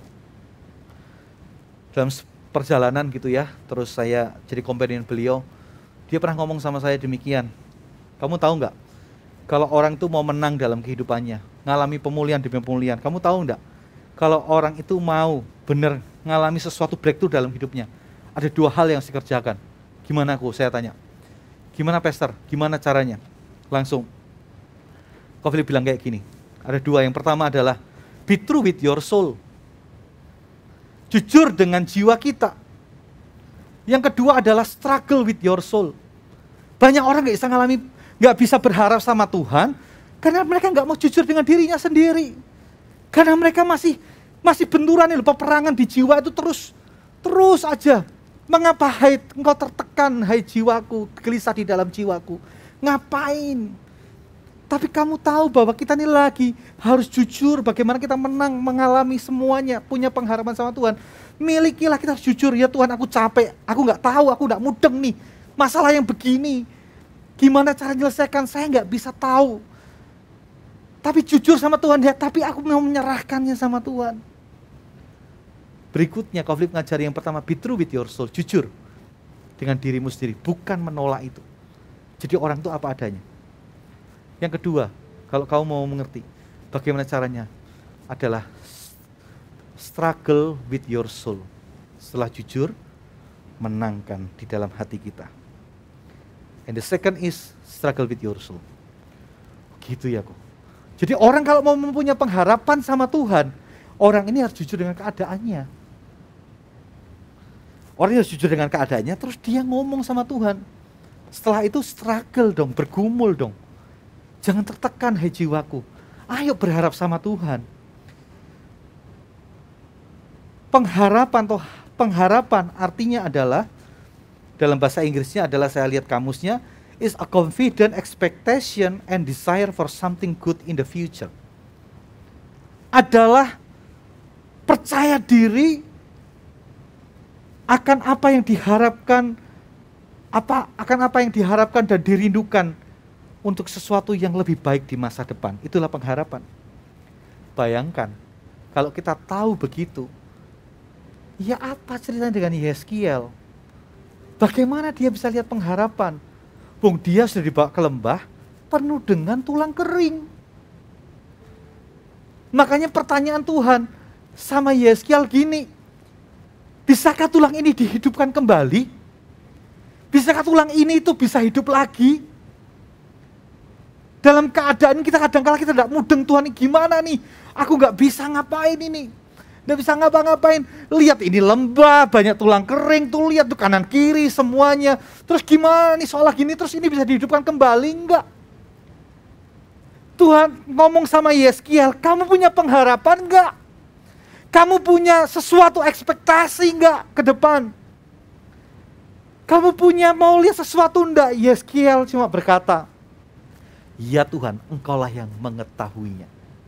dalam perjalanan gitu ya, terus saya jadi companion beliau. Dia pernah ngomong sama saya demikian, kamu tahu nggak, kalau orang itu mau menang dalam kehidupannya, ngalami pemulihan demi pemulihan, kamu tahu nggak, kalau orang itu mau benar ngalami sesuatu breakthrough dalam hidupnya, ada dua hal yang harus dikerjakan. Gimana aku? Saya tanya. Gimana pastor? Gimana caranya? Langsung Kak Philip bilang kayak gini, ada dua. Yang pertama adalah be true with your soul, jujur dengan jiwa kita. Yang kedua adalah struggle with your soul. Banyak orang gak bisa ngalami, gak bisa berharap sama Tuhan karena mereka gak mau jujur dengan dirinya sendiri. Karena mereka masih masih benturan nih, peperangan di jiwa itu terus terus aja. Mengapa hai engkau tertekan, hai jiwaku, gelisah di dalam jiwaku? Ngapain? Tapi kamu tahu bahwa kita ini lagi harus jujur bagaimana kita menang, mengalami semuanya, punya pengharapan sama Tuhan. Milikilah, kita harus jujur, ya Tuhan aku capek, aku gak tahu, aku gak mudeng nih. Masalah yang begini, gimana cara menyelesaikan, saya gak bisa tahu. Tapi jujur sama Tuhan, ya tapi aku mau menyerahkannya sama Tuhan. Berikutnya, Kak Philip ngajari yang pertama, be true with your soul, jujur dengan dirimu sendiri, bukan menolak itu. Jadi orang itu apa adanya. Yang kedua, kalau kamu mau mengerti bagaimana caranya, adalah struggle with your soul. Setelah jujur, menangkan di dalam hati kita. And the second is struggle with your soul. Gitu ya kok. Jadi orang kalau mau mempunyai pengharapan sama Tuhan, orang ini harus jujur dengan keadaannya. Orang harus jujur dengan keadaannya, terus dia ngomong sama Tuhan. Setelah itu struggle dong, bergumul dong. Jangan tertekan, hai jiwaku. Ayo berharap sama Tuhan. Pengharapan atau pengharapan artinya adalah, dalam bahasa Inggrisnya adalah, saya lihat kamusnya, is a confident expectation and desire for something good in the future. Adalah percaya diri akan apa yang diharapkan, apa akan apa yang diharapkan dan dirindukan untuk sesuatu yang lebih baik di masa depan. Itulah pengharapan. Bayangkan kalau kita tahu begitu, ya apa ceritanya dengan Yeskiel? Bagaimana dia bisa lihat pengharapan? Bung, dia sudah dibawa ke lembah penuh dengan tulang kering. Makanya pertanyaan Tuhan sama Yeskiel gini, bisakah tulang ini dihidupkan kembali? Bisakah tulang ini itu bisa hidup lagi? Dalam keadaan kita kadang-kala kita tidak mudeng, Tuhan ini gimana nih? Aku gak bisa ngapain ini. Gak bisa ngapa-ngapain. Lihat ini lembah, banyak tulang kering, tuh lihat tuh kanan kiri semuanya. Terus gimana nih soal gini, terus ini bisa dihidupkan kembali enggak? Tuhan ngomong sama Yeskiel, kamu punya pengharapan enggak? Kamu punya sesuatu ekspektasi enggak ke depan? Kamu punya mau lihat sesuatu enggak? Yeskiel cuma berkata, ya Tuhan, engkaulah yang mengetahuinya.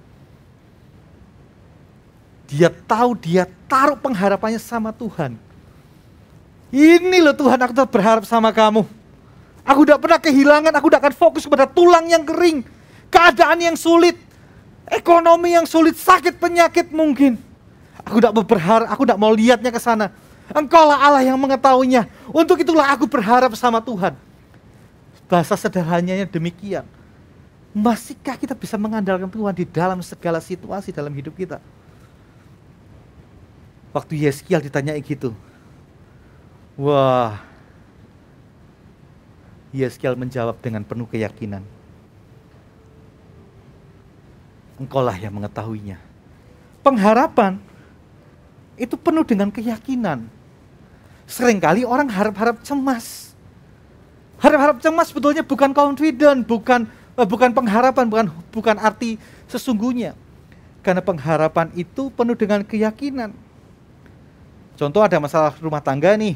Dia tahu, dia taruh pengharapannya sama Tuhan. Ini loh Tuhan, aku tetap berharap sama kamu. Aku tidak pernah kehilangan, aku tidak akan fokus kepada tulang yang kering, keadaan yang sulit, ekonomi yang sulit, sakit penyakit mungkin. Aku tidak mau berharap, aku tidak mau lihatnya ke sana. Engkaulah Allah yang mengetahuinya. Untuk itulah aku berharap sama Tuhan. Bahasa sederhananya demikian. Masihkah kita bisa mengandalkan Tuhan di dalam segala situasi dalam hidup kita? Waktu Yeskiel ditanyai gitu, wah, Yeskiel menjawab dengan penuh keyakinan, engkaulah yang mengetahuinya. Pengharapan itu penuh dengan keyakinan. Seringkali orang harap-harap cemas. Harap-harap cemas sebetulnya bukan confident, bukan eh, bukan pengharapan, bukan bukan arti sesungguhnya. Karena pengharapan itu penuh dengan keyakinan. Contoh ada masalah rumah tangga nih.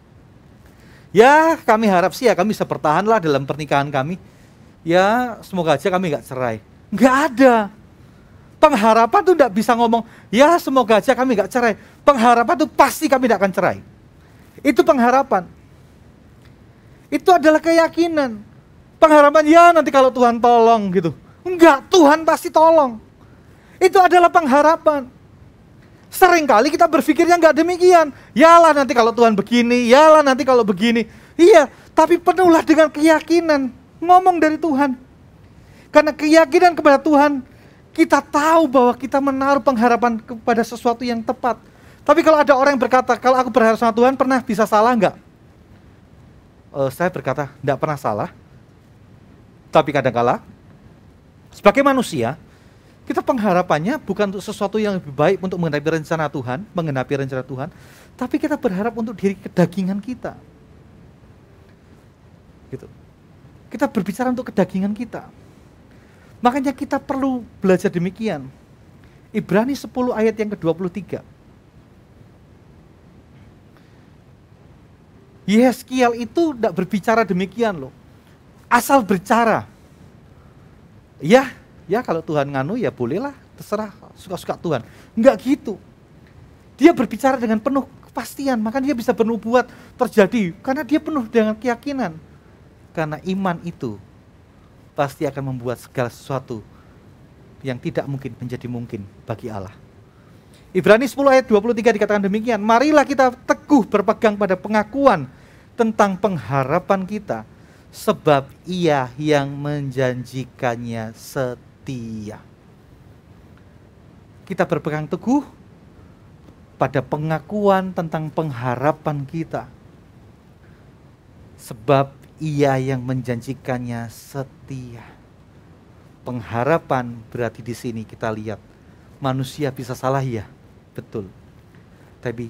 Ya kami harap sih ya kami bisa bertahan lah dalam pernikahan kami. Ya semoga aja kami gak cerai. Gak ada. Pengharapan tuh gak bisa ngomong, ya semoga aja kami gak cerai. Pengharapan tuh pasti kami gak akan cerai. Itu pengharapan. Itu adalah keyakinan. Pengharapan ya nanti kalau Tuhan tolong gitu. Enggak, Tuhan pasti tolong. Itu adalah pengharapan. Seringkali kita berpikirnya enggak demikian. Yalah nanti kalau Tuhan begini, yalah nanti kalau begini. Iya, tapi penuhlah dengan keyakinan. Ngomong dari Tuhan. Karena keyakinan kepada Tuhan, kita tahu bahwa kita menaruh pengharapan kepada sesuatu yang tepat. Tapi kalau ada orang yang berkata, kalau aku berharap sama Tuhan, pernah bisa salah enggak? Uh, saya berkata, enggak pernah salah. Tapi kadang-kala, sebagai manusia, kita pengharapannya bukan untuk sesuatu yang lebih baik untuk menggenapi rencana Tuhan, menggenapi rencana Tuhan, tapi kita berharap untuk diri kedagingan kita. Gitu. Kita berbicara untuk kedagingan kita. Makanya kita perlu belajar demikian. Ibrani sepuluh ayat yang ke dua puluh tiga. Yeskiel itu tidak berbicara demikian loh. Asal berbicara. Ya, ya kalau Tuhan nganu ya bolehlah, terserah, suka-suka Tuhan. Enggak gitu. Dia berbicara dengan penuh kepastian, maka dia bisa bernubuat terjadi. Karena dia penuh dengan keyakinan. Karena iman itu pasti akan membuat segala sesuatu yang tidak mungkin menjadi mungkin bagi Allah. Ibrani sepuluh ayat dua puluh tiga dikatakan demikian, marilah kita teguh berpegang pada pengakuan tentang pengharapan kita, sebab Ia yang menjanjikannya setia. Kita berpegang teguh pada pengakuan tentang pengharapan kita, sebab Ia yang menjanjikannya setia. Pengharapan berarti di sini kita lihat manusia bisa salah ya, betul. Tapi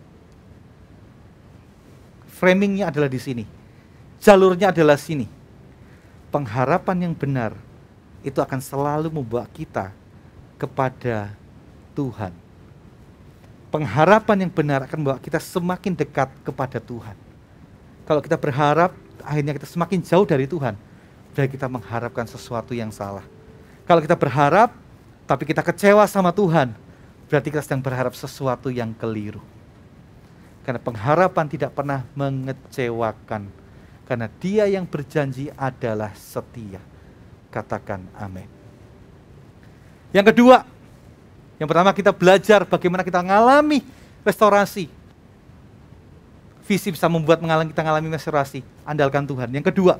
framingnya adalah di sini. Jalurnya adalah sini. Pengharapan yang benar itu akan selalu membawa kita kepada Tuhan. Pengharapan yang benar akan membawa kita semakin dekat kepada Tuhan. Kalau kita berharap, akhirnya kita semakin jauh dari Tuhan, berarti kita mengharapkan sesuatu yang salah. Kalau kita berharap, tapi kita kecewa sama Tuhan, berarti kita sedang berharap sesuatu yang keliru. Karena pengharapan tidak pernah mengecewakan. Karena Dia yang berjanji adalah setia. Katakan amin. Yang kedua, yang pertama kita belajar bagaimana kita mengalami restorasi. Visi bisa membuat mengalami kita mengalami restorasi. Andalkan Tuhan. Yang kedua,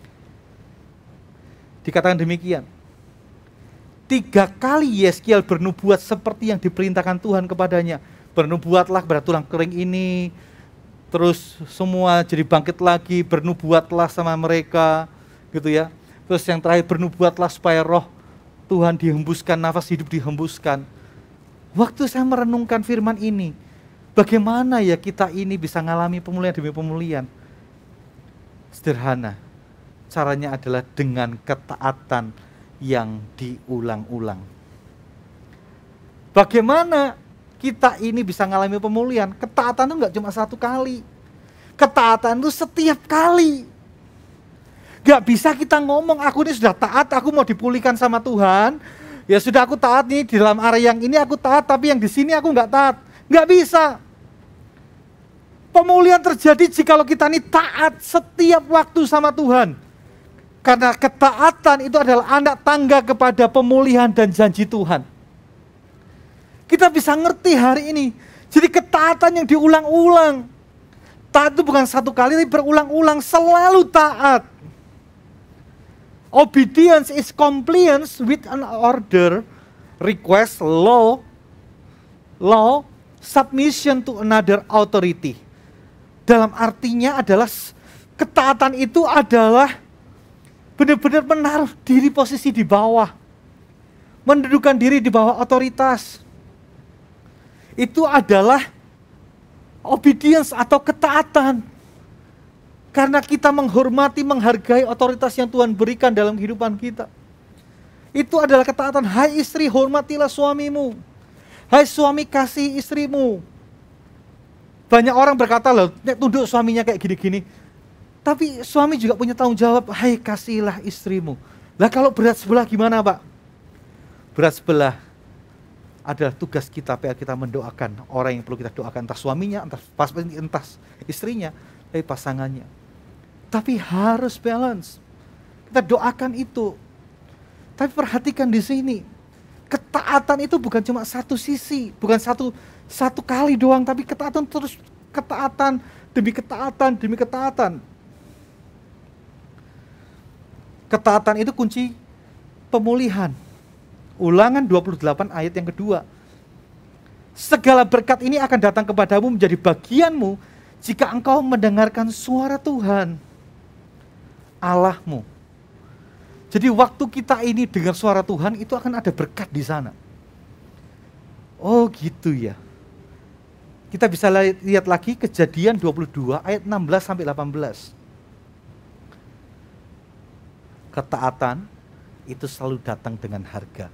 dikatakan demikian. Tiga kali Yeskiel bernubuat seperti yang diperintahkan Tuhan kepadanya. Bernubuatlah kepada tulang kering ini, terus semua jadi bangkit lagi, bernubuatlah sama mereka, gitu ya. Terus yang terakhir, bernubuatlah supaya roh Tuhan dihembuskan, nafas hidup dihembuskan. Waktu saya merenungkan firman ini, bagaimana ya kita ini bisa mengalami pemulihan demi pemulihan? Sederhana, caranya adalah dengan ketaatan yang diulang-ulang. Bagaimana kita ini bisa mengalami pemulihan? Ketaatan itu enggak cuma satu kali. Ketaatan itu setiap kali. Gak bisa kita ngomong, aku ini sudah taat, aku mau dipulihkan sama Tuhan. Ya sudah, aku taat nih, di dalam area yang ini aku taat, tapi yang di sini aku nggak taat. Nggak bisa. Pemulihan terjadi jikalau kita ini taat setiap waktu sama Tuhan. Karena ketaatan itu adalah anak tangga kepada pemulihan dan janji Tuhan. Kita bisa ngerti hari ini. Jadi ketaatan yang diulang-ulang. Taat itu bukan satu kali, tapi berulang-ulang, selalu taat. Obedience is compliance with an order, request, law, law, submission to another authority. Dalam artinya adalah ketaatan itu adalah benar-benar menaruh diri posisi di bawah. Mendudukkan diri di bawah otoritas. Itu adalah obedience atau ketaatan. Karena kita menghormati, menghargai otoritas yang Tuhan berikan dalam kehidupan kita. Itu adalah ketaatan. Hai istri, hormatilah suamimu. Hai suami, kasih istrimu. Banyak orang berkata, loh, tunduk suaminya kayak gini-gini. Tapi suami juga punya tanggung jawab, hai kasihlah istrimu. Lah kalau berat sebelah gimana Pak? Berat sebelah adalah tugas kita, P R kita mendoakan orang yang perlu kita doakan. Entah suaminya, entah, entah istrinya, tapi pasangannya. Tapi harus balance. Kita doakan itu. Tapi perhatikan di sini, ketaatan itu bukan cuma satu sisi, bukan satu satu kali doang, tapi ketaatan terus, ketaatan demi ketaatan demi ketaatan. Ketaatan itu kunci pemulihan. Ulangan dua puluh delapan ayat yang kedua. Segala berkat ini akan datang kepadamu menjadi bagianmu jika engkau mendengarkan suara Tuhan Allahmu. Jadi waktu kita ini dengar suara Tuhan, itu akan ada berkat di sana. Oh gitu ya. Kita bisa lihat lagi Kejadian dua puluh dua ayat enam belas sampai delapan belas. Ketaatan itu selalu datang dengan harga.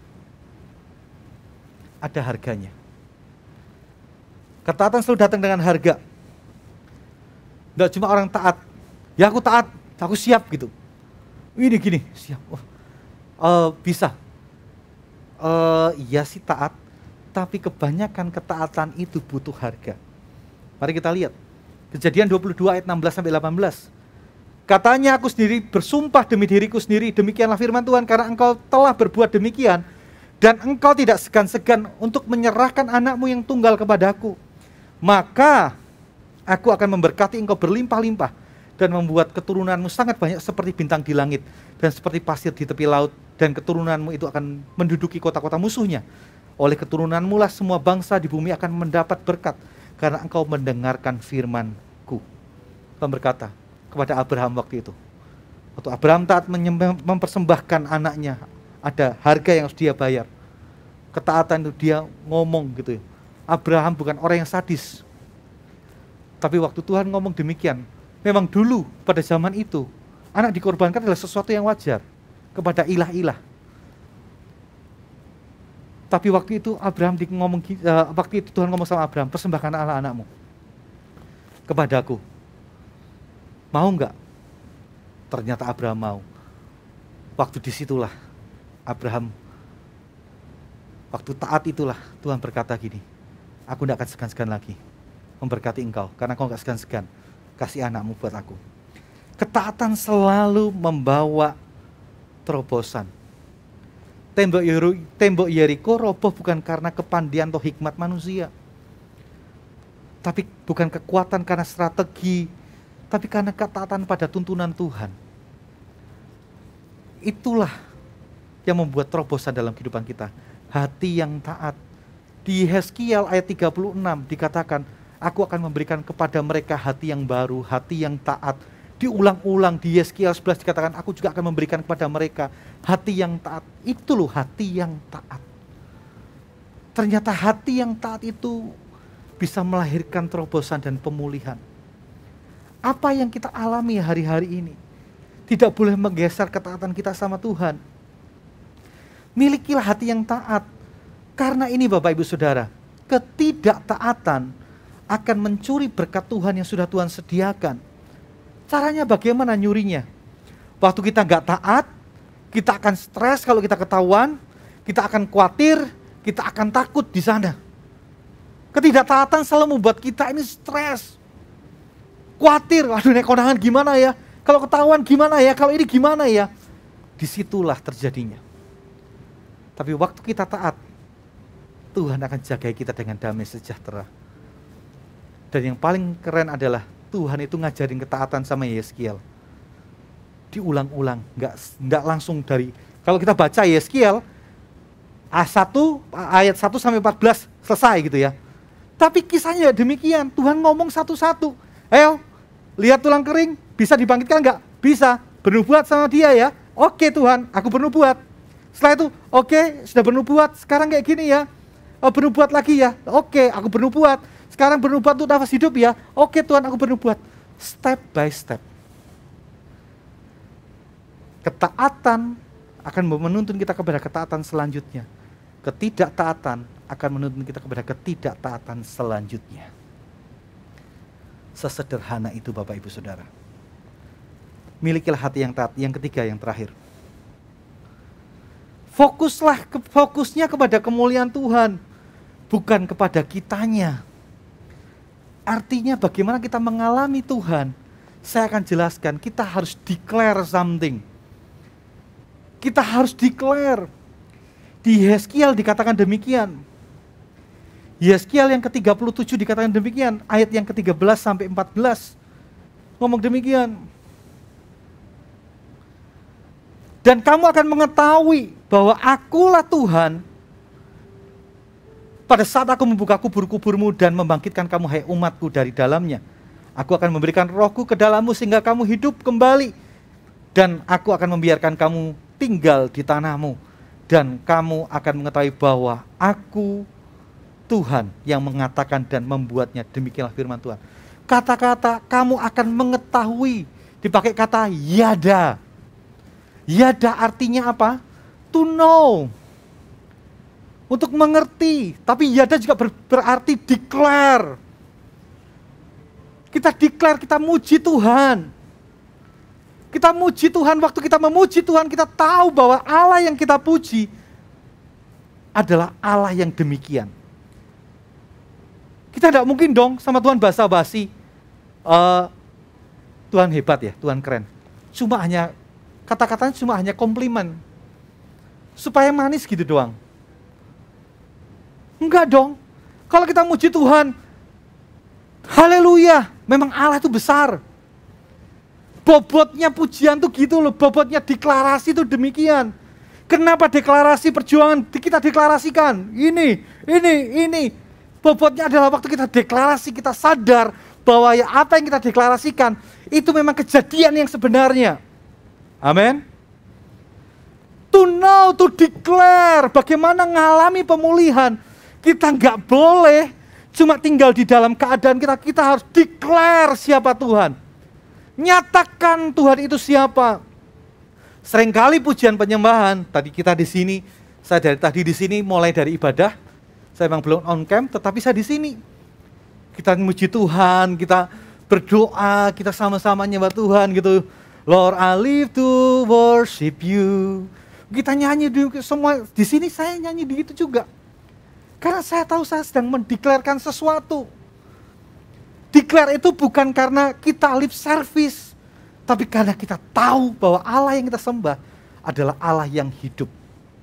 Ada harganya. Ketaatan selalu datang dengan harga. Tidak cuma orang taat. Ya aku taat, aku siap gitu. Ini gini, siap. Oh, uh, bisa. Uh, iya sih taat, tapi kebanyakan ketaatan itu butuh harga. Mari kita lihat. Kejadian dua puluh dua ayat enam belas sampai delapan belas. Katanya, aku sendiri bersumpah demi diriku sendiri, demikianlah firman Tuhan, karena engkau telah berbuat demikian, dan engkau tidak segan-segan untuk menyerahkan anakmu yang tunggal kepadaku. Maka aku akan memberkati engkau berlimpah-limpah, dan membuat keturunanmu sangat banyak seperti bintang di langit, dan seperti pasir di tepi laut, dan keturunanmu itu akan menduduki kota-kota musuhnya. Oleh keturunanmu lah semua bangsa di bumi akan mendapat berkat, karena engkau mendengarkan firman-Ku. Tuhan berkata kepada Abraham waktu itu, waktu Abraham taat mempersembahkan anaknya, ada harga yang harus dia bayar. Ketaatan itu dia ngomong gitu. Abraham bukan orang yang sadis. Tapi waktu Tuhan ngomong demikian, memang dulu pada zaman itu anak dikorbankan adalah sesuatu yang wajar kepada ilah-ilah. Tapi waktu itu Abraham di ngomong, uh, waktu itu Tuhan ngomong sama Abraham, persembahkan Allah anakmu kepadaku. Mau enggak? Ternyata Abraham mau. Waktu disitulah Abraham, waktu taat itulah Tuhan berkata gini, aku tidak akan segan-segan lagi memberkati engkau, karena engkau enggak segan-segan kasih anakmu buat aku. Ketaatan selalu membawa terobosan. Tembok Yeriko, tembok Yeriko roboh bukan karena kepandian atau hikmat manusia, tapi bukan kekuatan karena strategi, tapi karena ketaatan pada tuntunan Tuhan. Itulah yang membuat terobosan dalam kehidupan kita. Hati yang taat. Di Yeskiel ayat tiga puluh enam dikatakan, aku akan memberikan kepada mereka hati yang baru, hati yang taat. Diulang-ulang di Yeskiel sebelas dikatakan, aku juga akan memberikan kepada mereka hati yang taat. Itu loh hati yang taat. Ternyata hati yang taat itu bisa melahirkan terobosan dan pemulihan. Apa yang kita alami hari-hari ini tidak boleh menggeser ketaatan kita sama Tuhan. Milikilah hati yang taat. Karena ini Bapak Ibu Saudara, ketidaktaatan akan mencuri berkat Tuhan yang sudah Tuhan sediakan. Caranya bagaimana nyurinya? Waktu kita nggak taat, kita akan stres kalau kita ketahuan, kita akan khawatir, kita akan takut di sana. Ketidaktaatan selalu membuat kita ini stres. Khawatir, aduh naik kondangan gimana ya? Kalau ketahuan gimana ya? Kalau ini gimana ya? Disitulah terjadinya. Tapi waktu kita taat, Tuhan akan jaga kita dengan damai sejahtera. Dan yang paling keren adalah Tuhan itu ngajarin ketaatan sama Yeskiel. Diulang-ulang, nggak nggak langsung dari. Kalau kita baca Yeskiel satu ayat satu sampai empat belas selesai gitu ya. Tapi kisahnya demikian, Tuhan ngomong satu-satu. Ayo, lihat tulang kering, bisa dibangkitkan nggak? Bisa. Bernubuat sama dia ya. Oke Tuhan, aku bernubuat. Setelah itu, oke, sudah bernubuat. Sekarang kayak gini ya. Oh, bernubuat lagi ya. Oke, aku bernubuat. Sekarang bernubuat untuk nafas hidup ya. Oke Tuhan, aku bernubuat. Step by step. Ketaatan akan menuntun kita kepada ketaatan selanjutnya. Ketidaktaatan akan menuntun kita kepada ketidaktaatan selanjutnya. Sesederhana itu Bapak Ibu Saudara. Milikilah hati yang taat. Yang ketiga, yang terakhir. Fokuslah, fokusnya kepada kemuliaan Tuhan, bukan kepada kitanya. Artinya bagaimana kita mengalami Tuhan. Saya akan jelaskan, kita harus declare something. Kita harus declare. Di Yeskiel dikatakan demikian. Yeskiel yang ke tiga puluh tujuh dikatakan demikian. Ayat yang ke tiga belas sampai empat belas. Ngomong demikian. Dan kamu akan mengetahui bahwa akulah Tuhan pada saat aku membuka kubur-kuburmu dan membangkitkan kamu hai umatku dari dalamnya. Aku akan memberikan rohku ke dalammu sehingga kamu hidup kembali. Dan aku akan membiarkan kamu tinggal di tanahmu. Dan kamu akan mengetahui bahwa aku Tuhan yang mengatakan dan membuatnya. Demikianlah firman Tuhan. Kata-kata kamu akan mengetahui dipakai kata yada. Yada artinya apa? To know. Untuk mengerti. Tapi yada juga ber, berarti declare. Kita declare, kita muji Tuhan. Kita muji Tuhan, waktu kita memuji Tuhan, kita tahu bahwa Allah yang kita puji adalah Allah yang demikian. Kita tidak mungkin dong sama Tuhan basa-basi. Uh, Tuhan hebat ya, Tuhan keren. Cuma hanya, kata-katanya cuma hanya komplimen. Supaya manis gitu doang. Enggak dong. Kalau kita muji Tuhan, haleluya, memang Allah itu besar. Bobotnya pujian tuh gitu loh, bobotnya deklarasi tuh demikian. Kenapa deklarasi perjuangan kita deklarasikan? Ini, ini, ini. Bobotnya adalah waktu kita deklarasi, kita sadar bahwa ya apa yang kita deklarasikan, itu memang kejadian yang sebenarnya. Amin. To know, to declare, bagaimana mengalami pemulihan. Kita nggak boleh cuma tinggal di dalam keadaan kita, kita harus declare siapa Tuhan. Nyatakan Tuhan itu siapa. Seringkali pujian penyembahan, tadi kita di sini, saya dari tadi di sini mulai dari ibadah, saya memang belum on cam, tetapi saya di sini. Kita memuji Tuhan, kita berdoa, kita sama-sama nyembah Tuhan gitu. Lord, I live to worship you. Kita nyanyi di semua di sini, saya nyanyi di itu juga. Karena saya tahu saya sedang mendeklarkan sesuatu. Declare itu bukan karena kita lip service, tapi karena kita tahu bahwa Allah yang kita sembah adalah Allah yang hidup.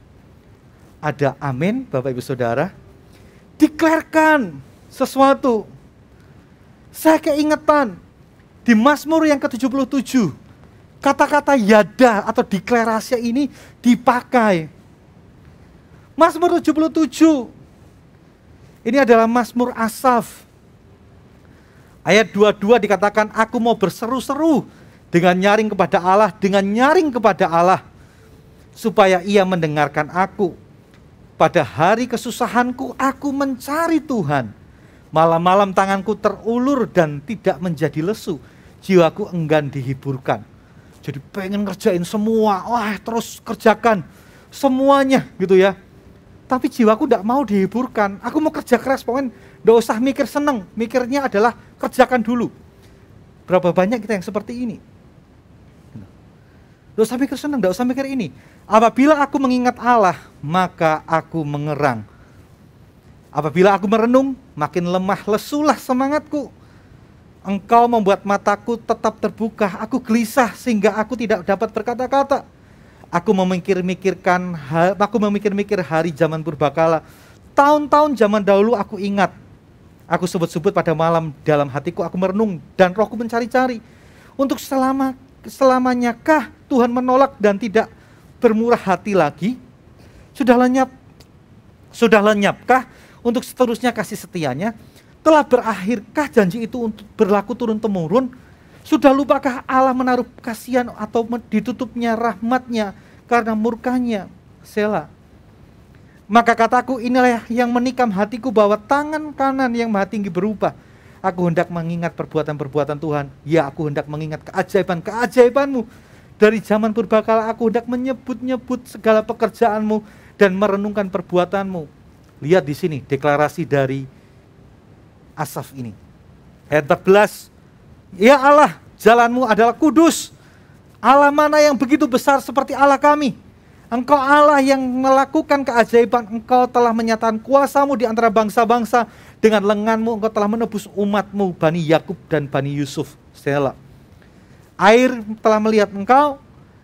Ada amin, Bapak Ibu Saudara. Declarekan sesuatu. Saya keingetan di Mazmur yang ke tujuh puluh tujuh, kata-kata yada atau deklarasi ini dipakai. Mazmur tujuh puluh tujuh, ini adalah Mazmur Asaf. Ayat dua puluh dua dikatakan, aku mau berseru-seru dengan nyaring kepada Allah, dengan nyaring kepada Allah, supaya ia mendengarkan aku. Pada hari kesusahanku, aku mencari Tuhan. Malam-malam tanganku terulur dan tidak menjadi lesu. Jiwaku enggan dihiburkan. Jadi pengen ngerjain semua, wah terus kerjakan semuanya gitu ya. Tapi jiwaku tidak mau dihiburkan. Aku mau kerja keras, pokoknya tidak usah mikir seneng. Mikirnya adalah kerjakan dulu. Berapa banyak kita yang seperti ini? Tidak usah mikir seneng, tidak usah mikir ini. Apabila aku mengingat Allah, maka aku mengerang. Apabila aku merenung, makin lemah lesulah semangatku. Engkau membuat mataku tetap terbuka. Aku gelisah sehingga aku tidak dapat berkata-kata. Aku memikir-mikirkan, aku memikir-mikir hari zaman purbakala. Tahun-tahun zaman dahulu aku ingat. Aku sebut-sebut pada malam dalam hatiku, aku merenung dan rohku mencari-cari. Untuk selama selamanyakah Tuhan menolak dan tidak bermurah hati lagi? Sudah lenyap, sudah lenyapkah untuk seterusnya kasih setianya? Telah berakhirkah janji itu untuk berlaku turun-temurun? Sudah lupakah Allah menaruh kasihan atau ditutupnya rahmatnya karena murkanya? Selah. Maka kataku, inilah yang menikam hatiku bahwa tangan kanan yang maha tinggi berubah. Aku hendak mengingat perbuatan-perbuatan Tuhan. Ya, aku hendak mengingat keajaiban-keajaibanmu. Dari zaman purbakala aku hendak menyebut-nyebut segala pekerjaanmu dan merenungkan perbuatanmu. Lihat di sini deklarasi dari Asaf ini. Ayat empat belas. Ya Allah, jalanmu adalah kudus. Allah mana yang begitu besar seperti Allah kami? Engkau Allah yang melakukan keajaiban. Engkau telah menyatakan kuasamu di antara bangsa-bangsa. Dengan lenganmu engkau telah menebus umatmu, Bani Yakub dan Bani Yusuf. Selah. Air telah melihat engkau,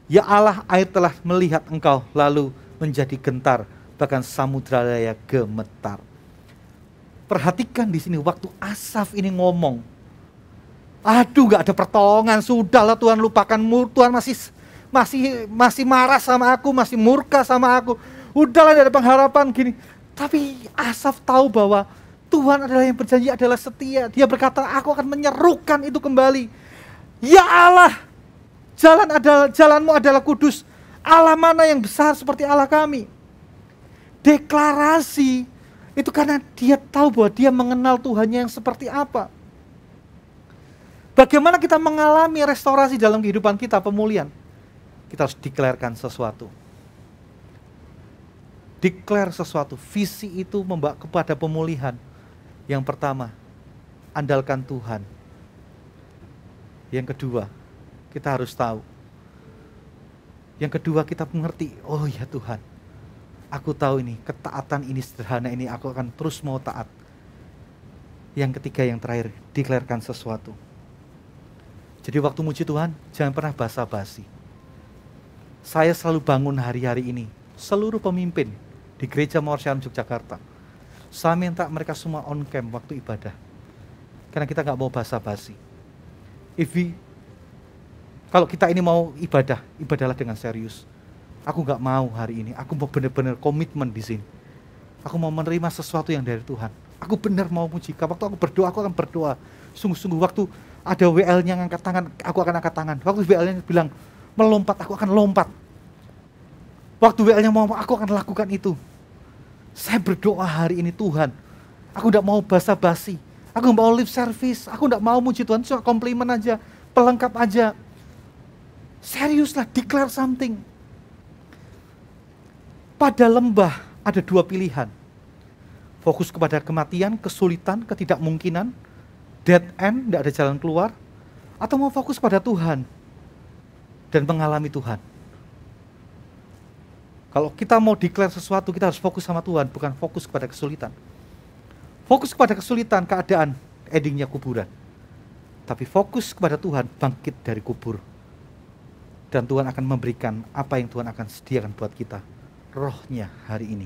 Ya Allah, air telah melihat engkau lalu menjadi gentar, bahkan samudra raya gemetar. Perhatikan di sini waktu Asaf ini ngomong, aduh gak ada pertolongan, sudahlah Tuhan lupakan, Tuhan masih masih masih marah sama aku, masih murka sama aku, udahlah gak ada pengharapan gini. Tapi Asaf tahu bahwa Tuhan adalah yang berjanji adalah setia. Dia berkata, aku akan menyerukan itu kembali. Ya Allah, jalan adalah jalanmu adalah kudus. Allah mana yang besar seperti Allah kami. Deklarasi itu karena dia tahu bahwa dia mengenal Tuhannya yang seperti apa. Bagaimana kita mengalami restorasi dalam kehidupan kita, pemulihan? Kita harus deklarasikan sesuatu. Declare sesuatu. Visi itu membawa kepada pemulihan. Yang pertama, andalkan Tuhan. Yang kedua, kita harus tahu. Yang kedua, kita mengerti, oh ya Tuhan, aku tahu ini, ketaatan ini sederhana ini, aku akan terus mau taat. Yang ketiga, yang terakhir, deklarasikan sesuatu. Jadi waktu muji Tuhan, jangan pernah basa-basi. Saya selalu bangun hari-hari ini, seluruh pemimpin di Gereja Mawar Shalom Yogyakarta, saya minta mereka semua on cam waktu ibadah. Karena kita gak mau basa-basi. If we, kalau kita ini mau ibadah, ibadahlah dengan serius. Aku gak mau hari ini, aku mau benar-benar komitmen di sini. Aku mau menerima sesuatu yang dari Tuhan. Aku benar mau muji. Waktu aku berdoa, aku akan berdoa. Sungguh-sungguh waktu ada W L-nya ngangkat tangan, aku akan angkat tangan. Waktu W L-nya bilang melompat, aku akan lompat. Waktu W L-nya mau, aku akan lakukan itu. Saya berdoa hari ini Tuhan. Aku tidak mau basa-basi. Aku tidak mau lip service. Aku tidak mau muji Tuhan, cuma komplimen aja, pelengkap aja. Seriuslah, declare something. Pada lembah ada dua pilihan. Fokus kepada kematian, kesulitan, ketidakmungkinan, dead end, tidak ada jalan keluar. Atau mau fokus pada Tuhan dan mengalami Tuhan. Kalau kita mau declare sesuatu, kita harus fokus sama Tuhan, bukan fokus kepada kesulitan. Fokus kepada kesulitan, keadaan, endingnya kuburan. Tapi fokus kepada Tuhan, bangkit dari kubur. Dan Tuhan akan memberikan apa yang Tuhan akan sediakan buat kita. Rohnya hari ini.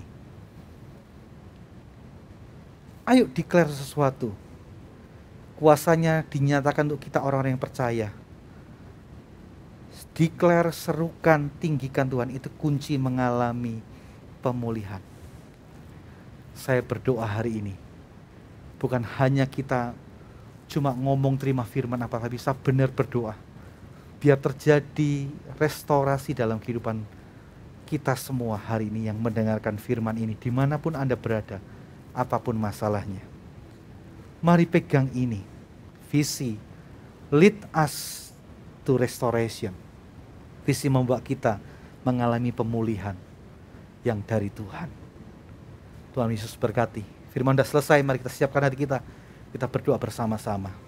Ayo declare sesuatu. Kuasanya dinyatakan untuk kita orang-orang yang percaya. Declare, serukan, tinggikan Tuhan, itu kunci mengalami pemulihan. Saya berdoa hari ini, bukan hanya kita cuma ngomong terima firman, apakah bisa benar berdoa. Biar terjadi restorasi dalam kehidupan kita semua hari ini yang mendengarkan firman ini, dimanapun Anda berada, apapun masalahnya. Mari pegang ini, visi, lead us to restoration. Visi membuat kita mengalami pemulihan yang dari Tuhan. Tuhan Yesus berkati. Firman sudah selesai, mari kita siapkan hati kita. Kita berdoa bersama-sama.